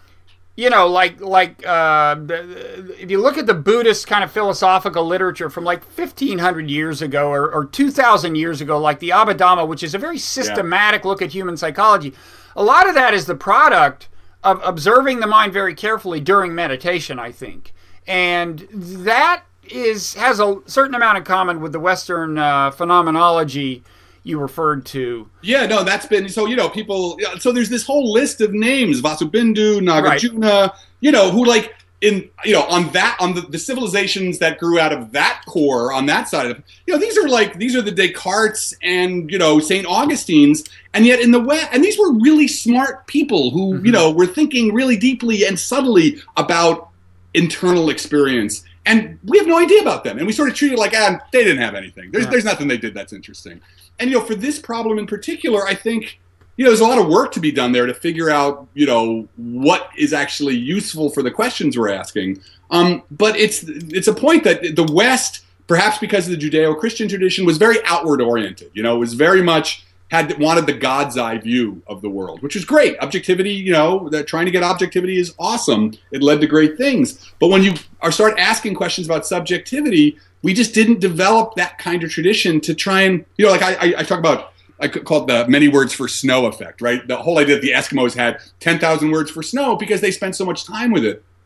you know, like, like uh, if you look at the Buddhist kind of philosophical literature from like fifteen hundred years ago or, or two thousand years ago, like the Abhidhamma, which is a very systematic yeah. look at human psychology, a lot of that is the product of observing the mind very carefully during meditation, I think. And that is has a certain amount in common with the Western uh, phenomenology you referred to. Yeah, no, that's been, so, you know, people, so there's this whole list of names, Vasubindhu, Nagarjuna, right. you know, who like, in, you know, on that, on the, the civilizations that grew out of that core, on that side of it, you know, these are like, these are the Descartes and, you know, Saint Augustine's, and yet in the West, and these were really smart people who, mm-hmm. you know, were thinking really deeply and subtly about internal experience. And we have no idea about them. And we sort of treat it like, ah, they didn't have anything. There's, yeah. there's nothing they did that's interesting. And, you know, for this problem in particular, I think, you know, there's a lot of work to be done there to figure out, you know, what is actually useful for the questions we're asking. Um, but it's it's a point that the West, perhaps because of the Judeo-Christian tradition, was very outward-oriented. You know, it was very much had wanted the God's eye view of the world, which is great. Objectivity, you know, that trying to get objectivity is awesome. It led to great things. But when you are start asking questions about subjectivity, we just didn't develop that kind of tradition to try and, you know, like I, I, I talk about, I call it the many words for snow effect, right? The whole idea that the Eskimos had ten thousand words for snow because they spent so much time with it.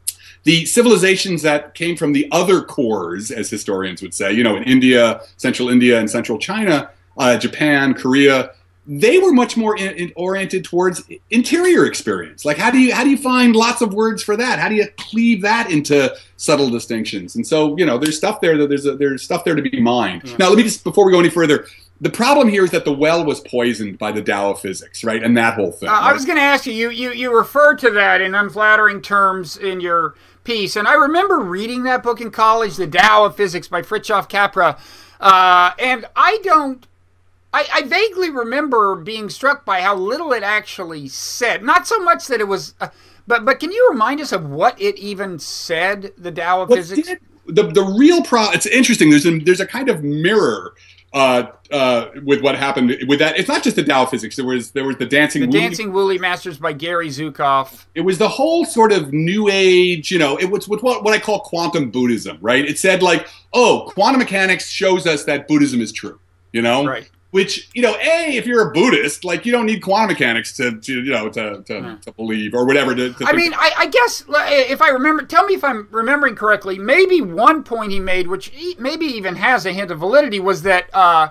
The civilizations that came from the other cores, as historians would say, you know, in India, central India and central China, uh, Japan, Korea, they were much more in, in oriented towards interior experience. Like, how do you how do you find lots of words for that? How do you cleave that into subtle distinctions? And so, you know, there's stuff there that there's a, there's stuff there to be mined. Yeah. Now, let me just, before we go any further, the problem here is that the well was poisoned by the Tao of Physics, right? And that whole thing. Uh, right? I was going to ask you, you, you, you referred to that in unflattering terms in your piece. And I remember reading that book in college, The Tao of Physics by Fritjof Capra. Uh, and I don't, I, I vaguely remember being struck by how little it actually said. Not so much that it was, uh, but but can you remind us of what it even said, the Tao of what Physics? Did, the, the real problem, it's interesting, there's a, there's a kind of mirror Uh, uh, with what happened with that. It's not just the Tao of Physics. There was there was the Dancing the Woolly. Dancing Woolly Masters by Gary Zukav. It was the whole sort of New Age, you know, it was with what, what I call quantum Buddhism, right? It said like, oh, quantum mechanics shows us that Buddhism is true, you know? Right. Which, you know, A, if you're a Buddhist, like, you don't need quantum mechanics to, to you know, to, to, yeah. to believe or whatever. To, to I mean, I, I guess, if I remember, tell me if I'm remembering correctly, maybe one point he made, which maybe even has a hint of validity, was that uh,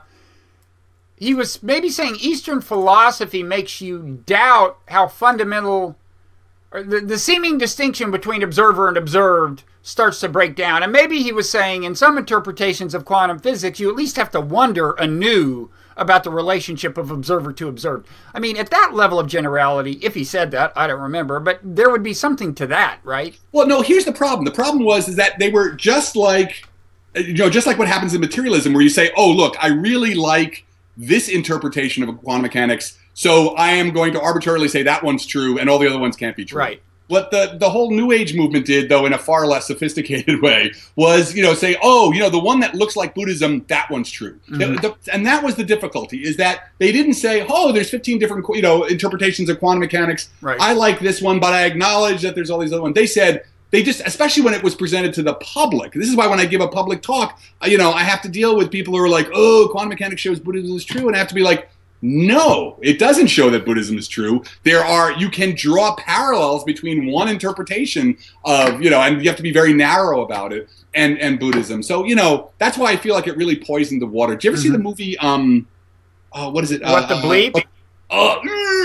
he was maybe saying Eastern philosophy makes you doubt how fundamental, or the, the seeming distinction between observer and observed starts to break down. And maybe he was saying in some interpretations of quantum physics, you at least have to wonder anew about the relationship of observer to observed. I mean, at that level of generality, if he said that, I don't remember, but there would be something to that, right? Well, no, here's the problem. The problem was is that they were just like, you know, just like what happens in materialism, where you say, oh, look, I really like this interpretation of quantum mechanics, so I am going to arbitrarily say that one's true and all the other ones can't be true. Right. What the, the whole New Age movement did, though, in a far less sophisticated way, was, you know, say, oh, you know, the one that looks like Buddhism, that one's true. Mm-hmm. the, the, and that was the difficulty, is that they didn't say, oh, there's fifteen different, you know, interpretations of quantum mechanics. Right. I like this one, but I acknowledge that there's all these other ones. They said, they just, especially when it was presented to the public. This is why when I give a public talk, you know, I have to deal with people who are like, oh, quantum mechanics shows Buddhism is true. And I have to be like, no, it doesn't show that Buddhism is true. There are, you can draw parallels between one interpretation of, you know, and you have to be very narrow about it, and, and Buddhism. So, you know, that's why I feel like it really poisoned the water. Did you ever mm-hmm. see the movie, um, uh, what is it? What, uh, the Bleep? Uh, Oh,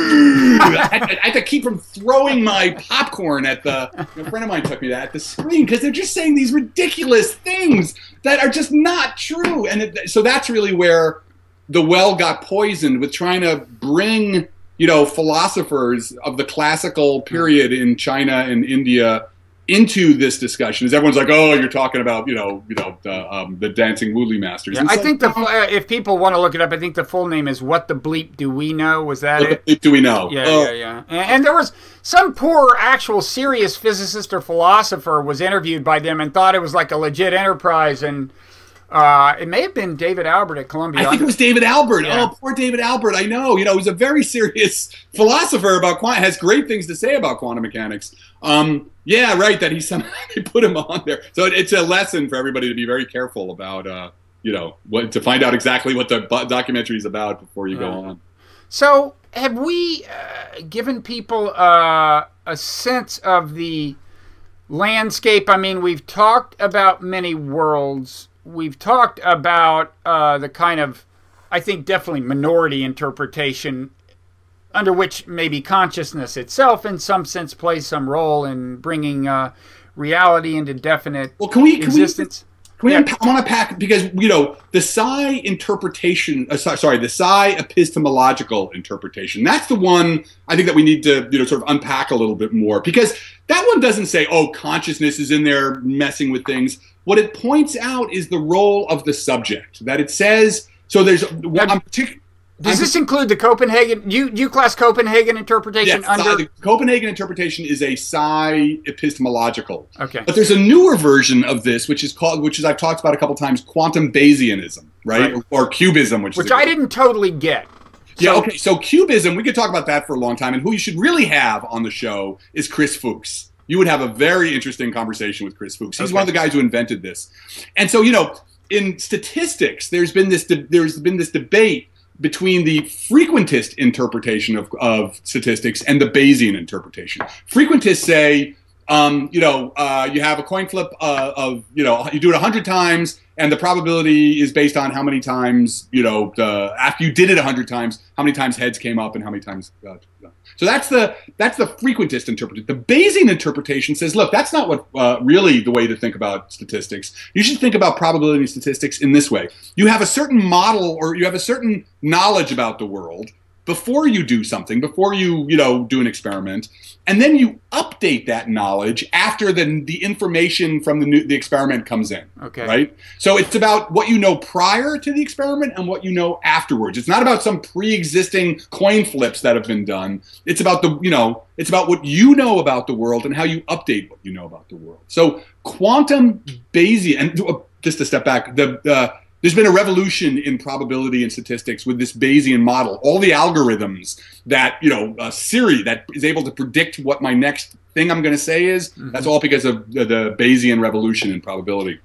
I, had, I had to keep from throwing my popcorn at the, a friend of mine took me to, at the screen, because they're just saying these ridiculous things that are just not true. And it, so that's really where the well got poisoned, with trying to bring, you know, philosophers of the classical period in China and India into this discussion. As everyone's like, oh, you're talking about, you know, you know, the, um, the dancing Wooly masters. Yeah, I like, think the uh, if people want to look it up, I think the full name is "What the Bleep Do We Know?" Was that what it? The bleep do we know? Yeah, oh. yeah, yeah. And, and there was some poor, actual, serious physicist or philosopher was interviewed by them and thought it was like a legit enterprise, and uh, it may have been David Albert at Columbia. I think it was David Albert. Yeah. Oh, poor David Albert. I know. You know, he's a very serious philosopher about quantum. Has great things to say about quantum mechanics. Um, yeah, right. That he somehow they put him on there. So it, it's a lesson for everybody to be very careful about, uh, you know, what to find out exactly what the documentary is about before you right. go on. So have we uh, given people uh, a sense of the landscape? I mean, we've talked about many worlds. We've talked about uh, the kind of, I think, definitely minority interpretation under which maybe consciousness itself, in some sense, plays some role in bringing uh, reality into definite well, can we, can existence. We, can we yeah. unpack, I want to pack, because, you know, the psi interpretation, uh, sorry, the psi epistemological interpretation, that's the one I think that we need to, you know, sort of unpack a little bit more, because that one doesn't say, oh, consciousness is in there messing with things. What it points out is the role of the subject, that it says, so there's one, I'm particularly, Does I'm, this include the Copenhagen, you, you class Copenhagen interpretation yes, under? The Copenhagen interpretation is a psi epistemological. Okay. But there's a newer version of this, which is called, which is I've talked about a couple times, quantum Bayesianism, right? Right. Or, or cubism, which, which is I didn't totally get. Yeah, So- okay. So cubism, we could talk about that for a long time. And who you should really have on the show is Chris Fuchs. You would have a very interesting conversation with Chris Fuchs. He's Okay. one of the guys who invented this. And so, you know, in statistics, there's been this de- there's been this debate between the frequentist interpretation of, of statistics and the Bayesian interpretation. Frequentists say, um, you know, uh, you have a coin flip uh, of, you know, you do it a hundred times, and the probability is based on how many times, you know, the, after you did it a hundred times, how many times heads came up and how many times. Uh, so that's the that's the frequentist interpretation. The Bayesian interpretation says, look, that's not what uh, really the way to think about statistics. You should think about probability statistics in this way. You have a certain model, or you have a certain knowledge about the world before you do something, before you, you know, do an experiment, and then you update that knowledge after the, the information from the new, the experiment comes in. Okay. Right? So it's about what you know prior to the experiment and what you know afterwards. It's not about some pre-existing coin flips that have been done. It's about the, you know, it's about what you know about the world and how you update what you know about the world. So quantum Bayesian, and uh, just to step back, the uh, there's been a revolution in probability and statistics with this Bayesian model. All the algorithms that, you know, uh, Siri that is able to predict what my next thing I'm going to say is, mm-hmm. that's all because of the, the Bayesian revolution in probability.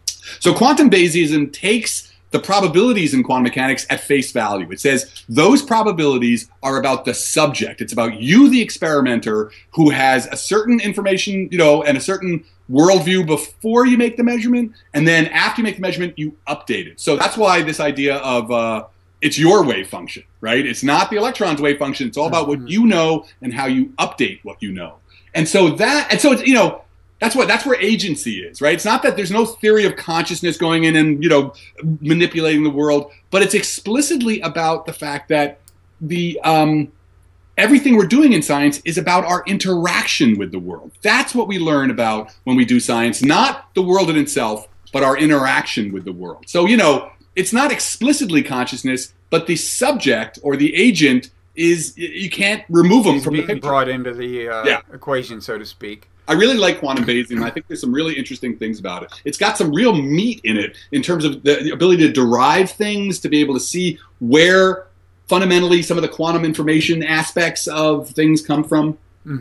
So quantum Bayesianism takes the probabilities in quantum mechanics at face value. It says those probabilities are about the subject. It's about you, the experimenter, who has a certain information, you know, and a certain worldview before you make the measurement, and then after you make the measurement, you update it. So that's why this idea of uh, it's your wave function, right? It's not the electron's wave function. It's all about what you know and how you update what you know. And so that, and so it's, you know, that's what that's where agency is, right? It's not that there's no theory of consciousness going in and, you know, manipulating the world, but it's explicitly about the fact that the um, everything we're doing in science is about our interaction with the world. That's what we learn about when we do science, not the world in itself, but our interaction with the world. So, you know, it's not explicitly consciousness, but the subject or the agent is, you can't remove them He's from the being picture. brought into the uh, Yeah. equation, so to speak. I really like quantum Bayesian. I think there's some really interesting things about it. It's got some real meat in it in terms of the, the ability to derive things, to be able to see where fundamentally some of the quantum information aspects of things come from. Mm-hmm.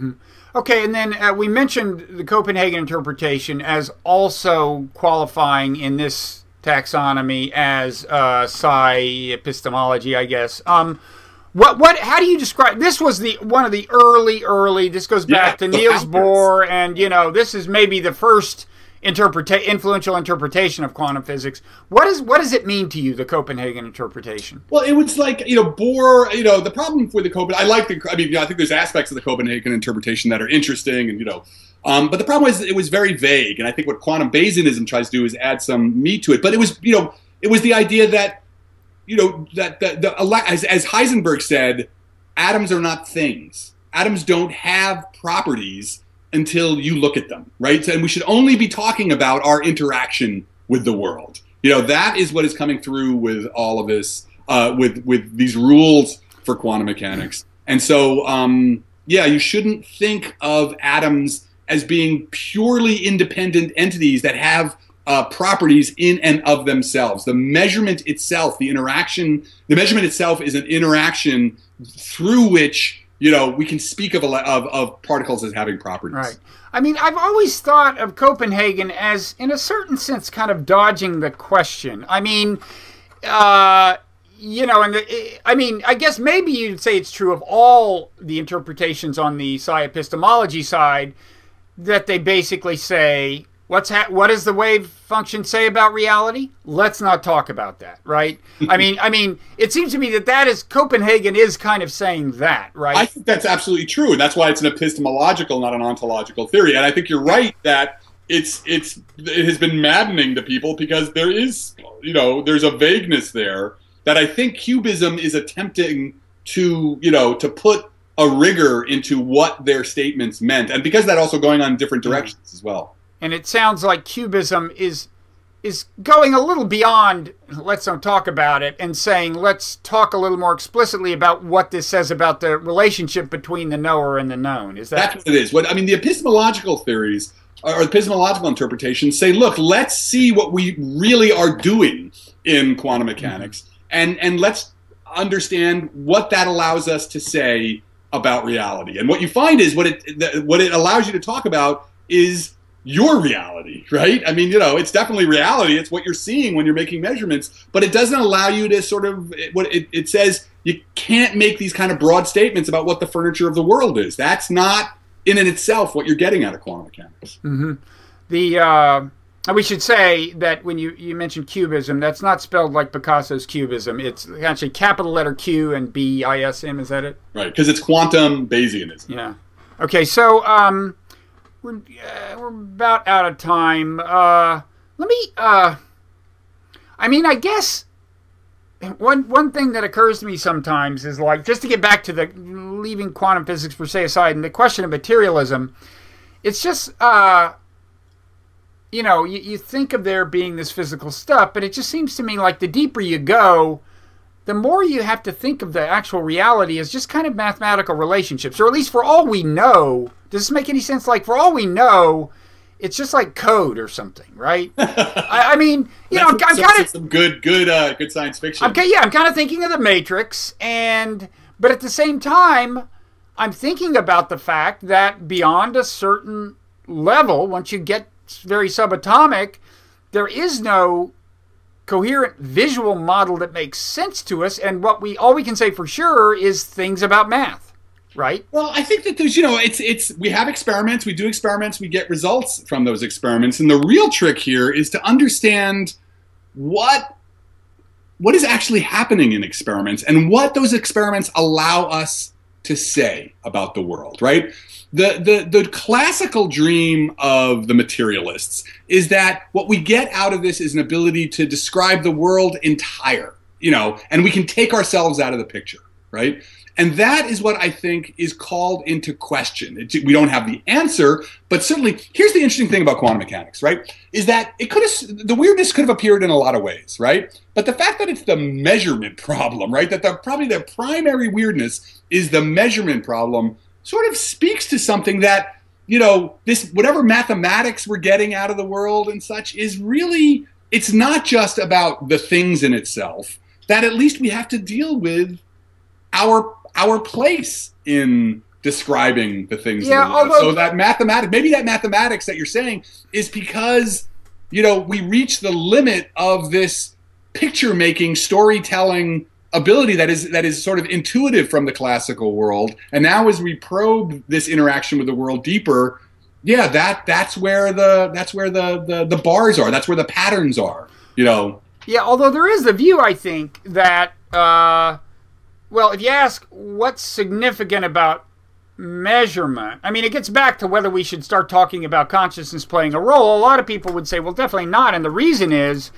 Okay, and then uh, we mentioned the Copenhagen interpretation as also qualifying in this taxonomy as uh, psi epistemology, I guess. Um, what what? How do you describe? This was the one of the early early. This goes back yeah, to Niels Bohr, and you know, this is maybe the first interpreta- influential interpretation of quantum physics. What is what does it mean to you, the Copenhagen interpretation? Well, it was like, you know, Bohr, you know, the problem with the Copenhagen, I like the, I mean, you know, I think there's aspects of the Copenhagen interpretation that are interesting and, you know, um, but the problem is it was very vague. And I think what quantum Bayesianism tries to do is add some meat to it. But it was, you know, it was the idea that, you know, that the, the as, as Heisenberg said, atoms are not things. Atoms don't have properties until you look at them, right? And we should only be talking about our interaction with the world. You know, that is what is coming through with all of this, uh, with with these rules for quantum mechanics. And so, um, yeah, you shouldn't think of atoms as being purely independent entities that have uh, properties in and of themselves. The measurement itself, the interaction, the measurement itself is an interaction through which, you know, we can speak of, a, of of particles as having properties. Right. I mean, I've always thought of Copenhagen as, in a certain sense, kind of dodging the question. I mean, uh, you know, and the, I mean, I guess maybe you'd say it's true of all the interpretations on the psi epistemology side, that they basically say, What's ha- what does the wave function say about reality? Let's not talk about that, right? I mean, I mean, it seems to me that that is Copenhagen is kind of saying that, right? I think that's absolutely true, and that's why it's an epistemological, not an ontological theory. And I think you're right that it's it's it has been maddening to people because there is, you know, there's a vagueness there that I think Cubism is attempting to, you know, to put a rigor into what their statements meant, and because that also going on in different directions mm. as well. And it sounds like Cubism is is going a little beyond let's don't talk about it and saying let's talk a little more explicitly about what this says about the relationship between the knower and the known. Is that That's what it is. What I mean, the epistemological theories or epistemological interpretations say, look, let's see what we really are doing in quantum mechanics, mm-hmm. and and let's understand what that allows us to say about reality. And what you find is what it what it allows you to talk about is your reality, right? I mean, you know, it's definitely reality. It's what you're seeing when you're making measurements, but it doesn't allow you to sort of, what it, it says, you can't make these kind of broad statements about what the furniture of the world is. That's not in and itself what you're getting out of quantum mechanics. Mm-hmm. The, uh, we should say that when you, you mentioned Cubism, that's not spelled like Picasso's Cubism. It's actually capital letter Q and B I S M, is that it? Right, because it's quantum Bayesianism. Yeah. Okay, so, um, We're, uh, we're about out of time. Uh, let me, uh, I mean, I guess one one thing that occurs to me sometimes is like, just to get back to the, leaving quantum physics per se aside, and the question of materialism, it's just, uh, you know, you, you think of there being this physical stuff, but it just seems to me like the deeper you go, the more you have to think of the actual reality as just kind of mathematical relationships, or at least for all we know. Does this make any sense? Like, for all we know, it's just like code or something, right? I, I mean, you know, I'm, I'm kind of some good, good, uh, good science fiction. Okay, yeah, I'm kind of thinking of the Matrix, and but at the same time, I'm thinking about the fact that beyond a certain level, once you get very subatomic, there is no coherent visual model that makes sense to us, and what we all we can say for sure is things about math. Right. Well, I think that there's, you know, it's it's we have experiments, we do experiments, we get results from those experiments, and the real trick here is to understand what what is actually happening in experiments and what those experiments allow us to say about the world. Right. The the the classical dream of the materialists is that what we get out of this is an ability to describe the world entire, you know, and we can take ourselves out of the picture. Right. And that is what I think is called into question. It, we don't have the answer, but certainly, here's the interesting thing about quantum mechanics, right? Is that it could have, the weirdness could have appeared in a lot of ways, right? But the fact that it's the measurement problem, right? That the, probably the primary weirdness is the measurement problem sort of speaks to something that, you know, this, whatever mathematics we're getting out of the world and such is really, it's not just about the things in itself, that at least we have to deal with our our place in describing the things. Yeah, that we know. although so that mathematics, maybe that mathematics that you're saying is because, you know, we reach the limit of this picture making, storytelling ability that is that is sort of intuitive from the classical world, and now as we probe this interaction with the world deeper, yeah, that that's where the that's where the the, the bars are. That's where the patterns are. You know. Yeah, although there is the view, I think, that uh, well, if you ask what's significant about measurement, I mean, it gets back to whether we should start talking about consciousness playing a role. A lot of people would say, well, definitely not, and the reason is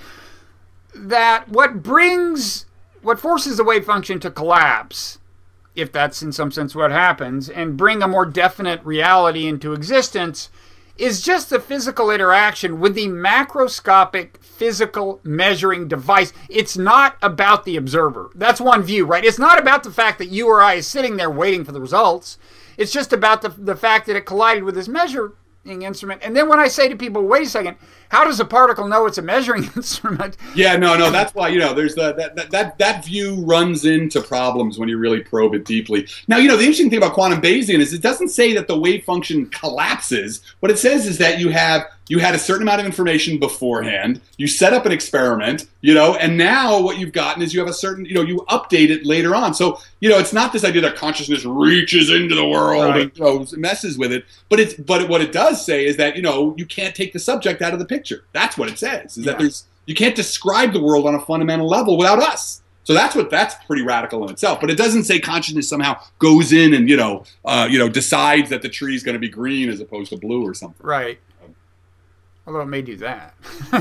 that what brings what forces the wave function to collapse, if that's in some sense what happens, and bring a more definite reality into existence, is just the physical interaction with the macroscopic physical measuring device. It's not about the observer. That's one view, right? It's not about the fact that you or I is sitting there waiting for the results. It's just about the, the fact that it collided with this measuring instrument. And then when I say to people, wait a second, how does a particle know it's a measuring instrument? Yeah, no, no, that's why, you know, there's the, that, that, that, that view runs into problems when you really probe it deeply. Now, you know, the interesting thing about quantum Bayesian is it doesn't say that the wave function collapses. What it says is that you have, you had a certain amount of information beforehand, you set up an experiment, you know, and now what you've gotten is you have a certain, you know, you update it later on. So, you know, it's not this idea that consciousness reaches into the world right. and, you know, messes with it, but it's, but what it does say is that, you know, you can't take the subject out of the picture. That's what it says, is yeah. that there's, you can't describe the world on a fundamental level without us. So that's what that's pretty radical in itself. But it doesn't say consciousness somehow goes in and, you know, uh, you know, decides that the tree is going to be green as opposed to blue or something. Right. Although it may do that.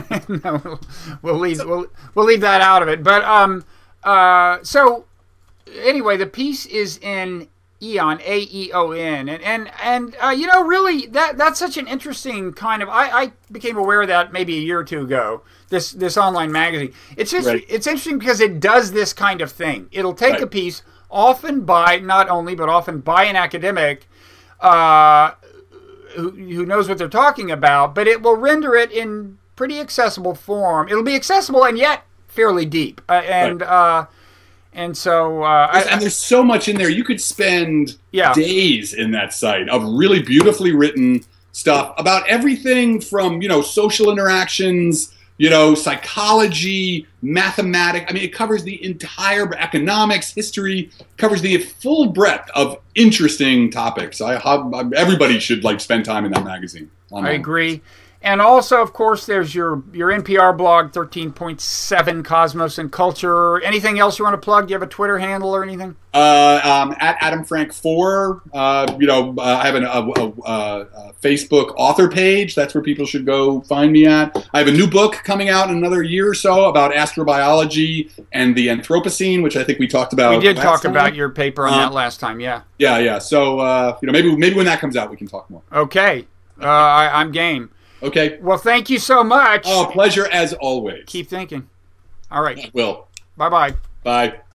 no, we'll, we'll leave we'll we'll leave that out of it. But um uh so anyway, the piece is in Eon, A E O N, and and and uh, you know, really that that's such an interesting kind of. I, I became aware of that maybe a year or two ago. This this online magazine. It's just right. it's interesting because it does this kind of thing. It'll take right. a piece, often by not only but often by an academic, uh, who who knows what they're talking about, but it will render it in pretty accessible form. It'll be accessible and yet fairly deep, uh, and. Right. Uh, And so, uh, I, and there's so much in there. You could spend yeah. days in that site of really beautifully written stuff about everything from, you know, social interactions, you know, psychology, mathematics. I mean, it covers the entire economics, history, covers the full breadth of interesting topics. I, I everybody should like spend time in that magazine. I agree. And also, of course, there's your, your N P R blog, thirteen point seven, Cosmos and Culture. Anything else you want to plug? Do you have a Twitter handle or anything? Uh, um, at Adam Frank four. Uh, you know, uh, I have an, a, a, a Facebook author page. That's where people should go find me at. I have a new book coming out in another year or so about astrobiology and the Anthropocene, which I think we talked about. We did talk time. about your paper on uh, that last time, yeah. Yeah, yeah. So, uh, you know, maybe maybe when that comes out, we can talk more. Okay. Uh, I, I'm game. Okay. Well, thank you so much. Oh, pleasure as always. Keep thinking. All right. Will. Bye-bye. Bye.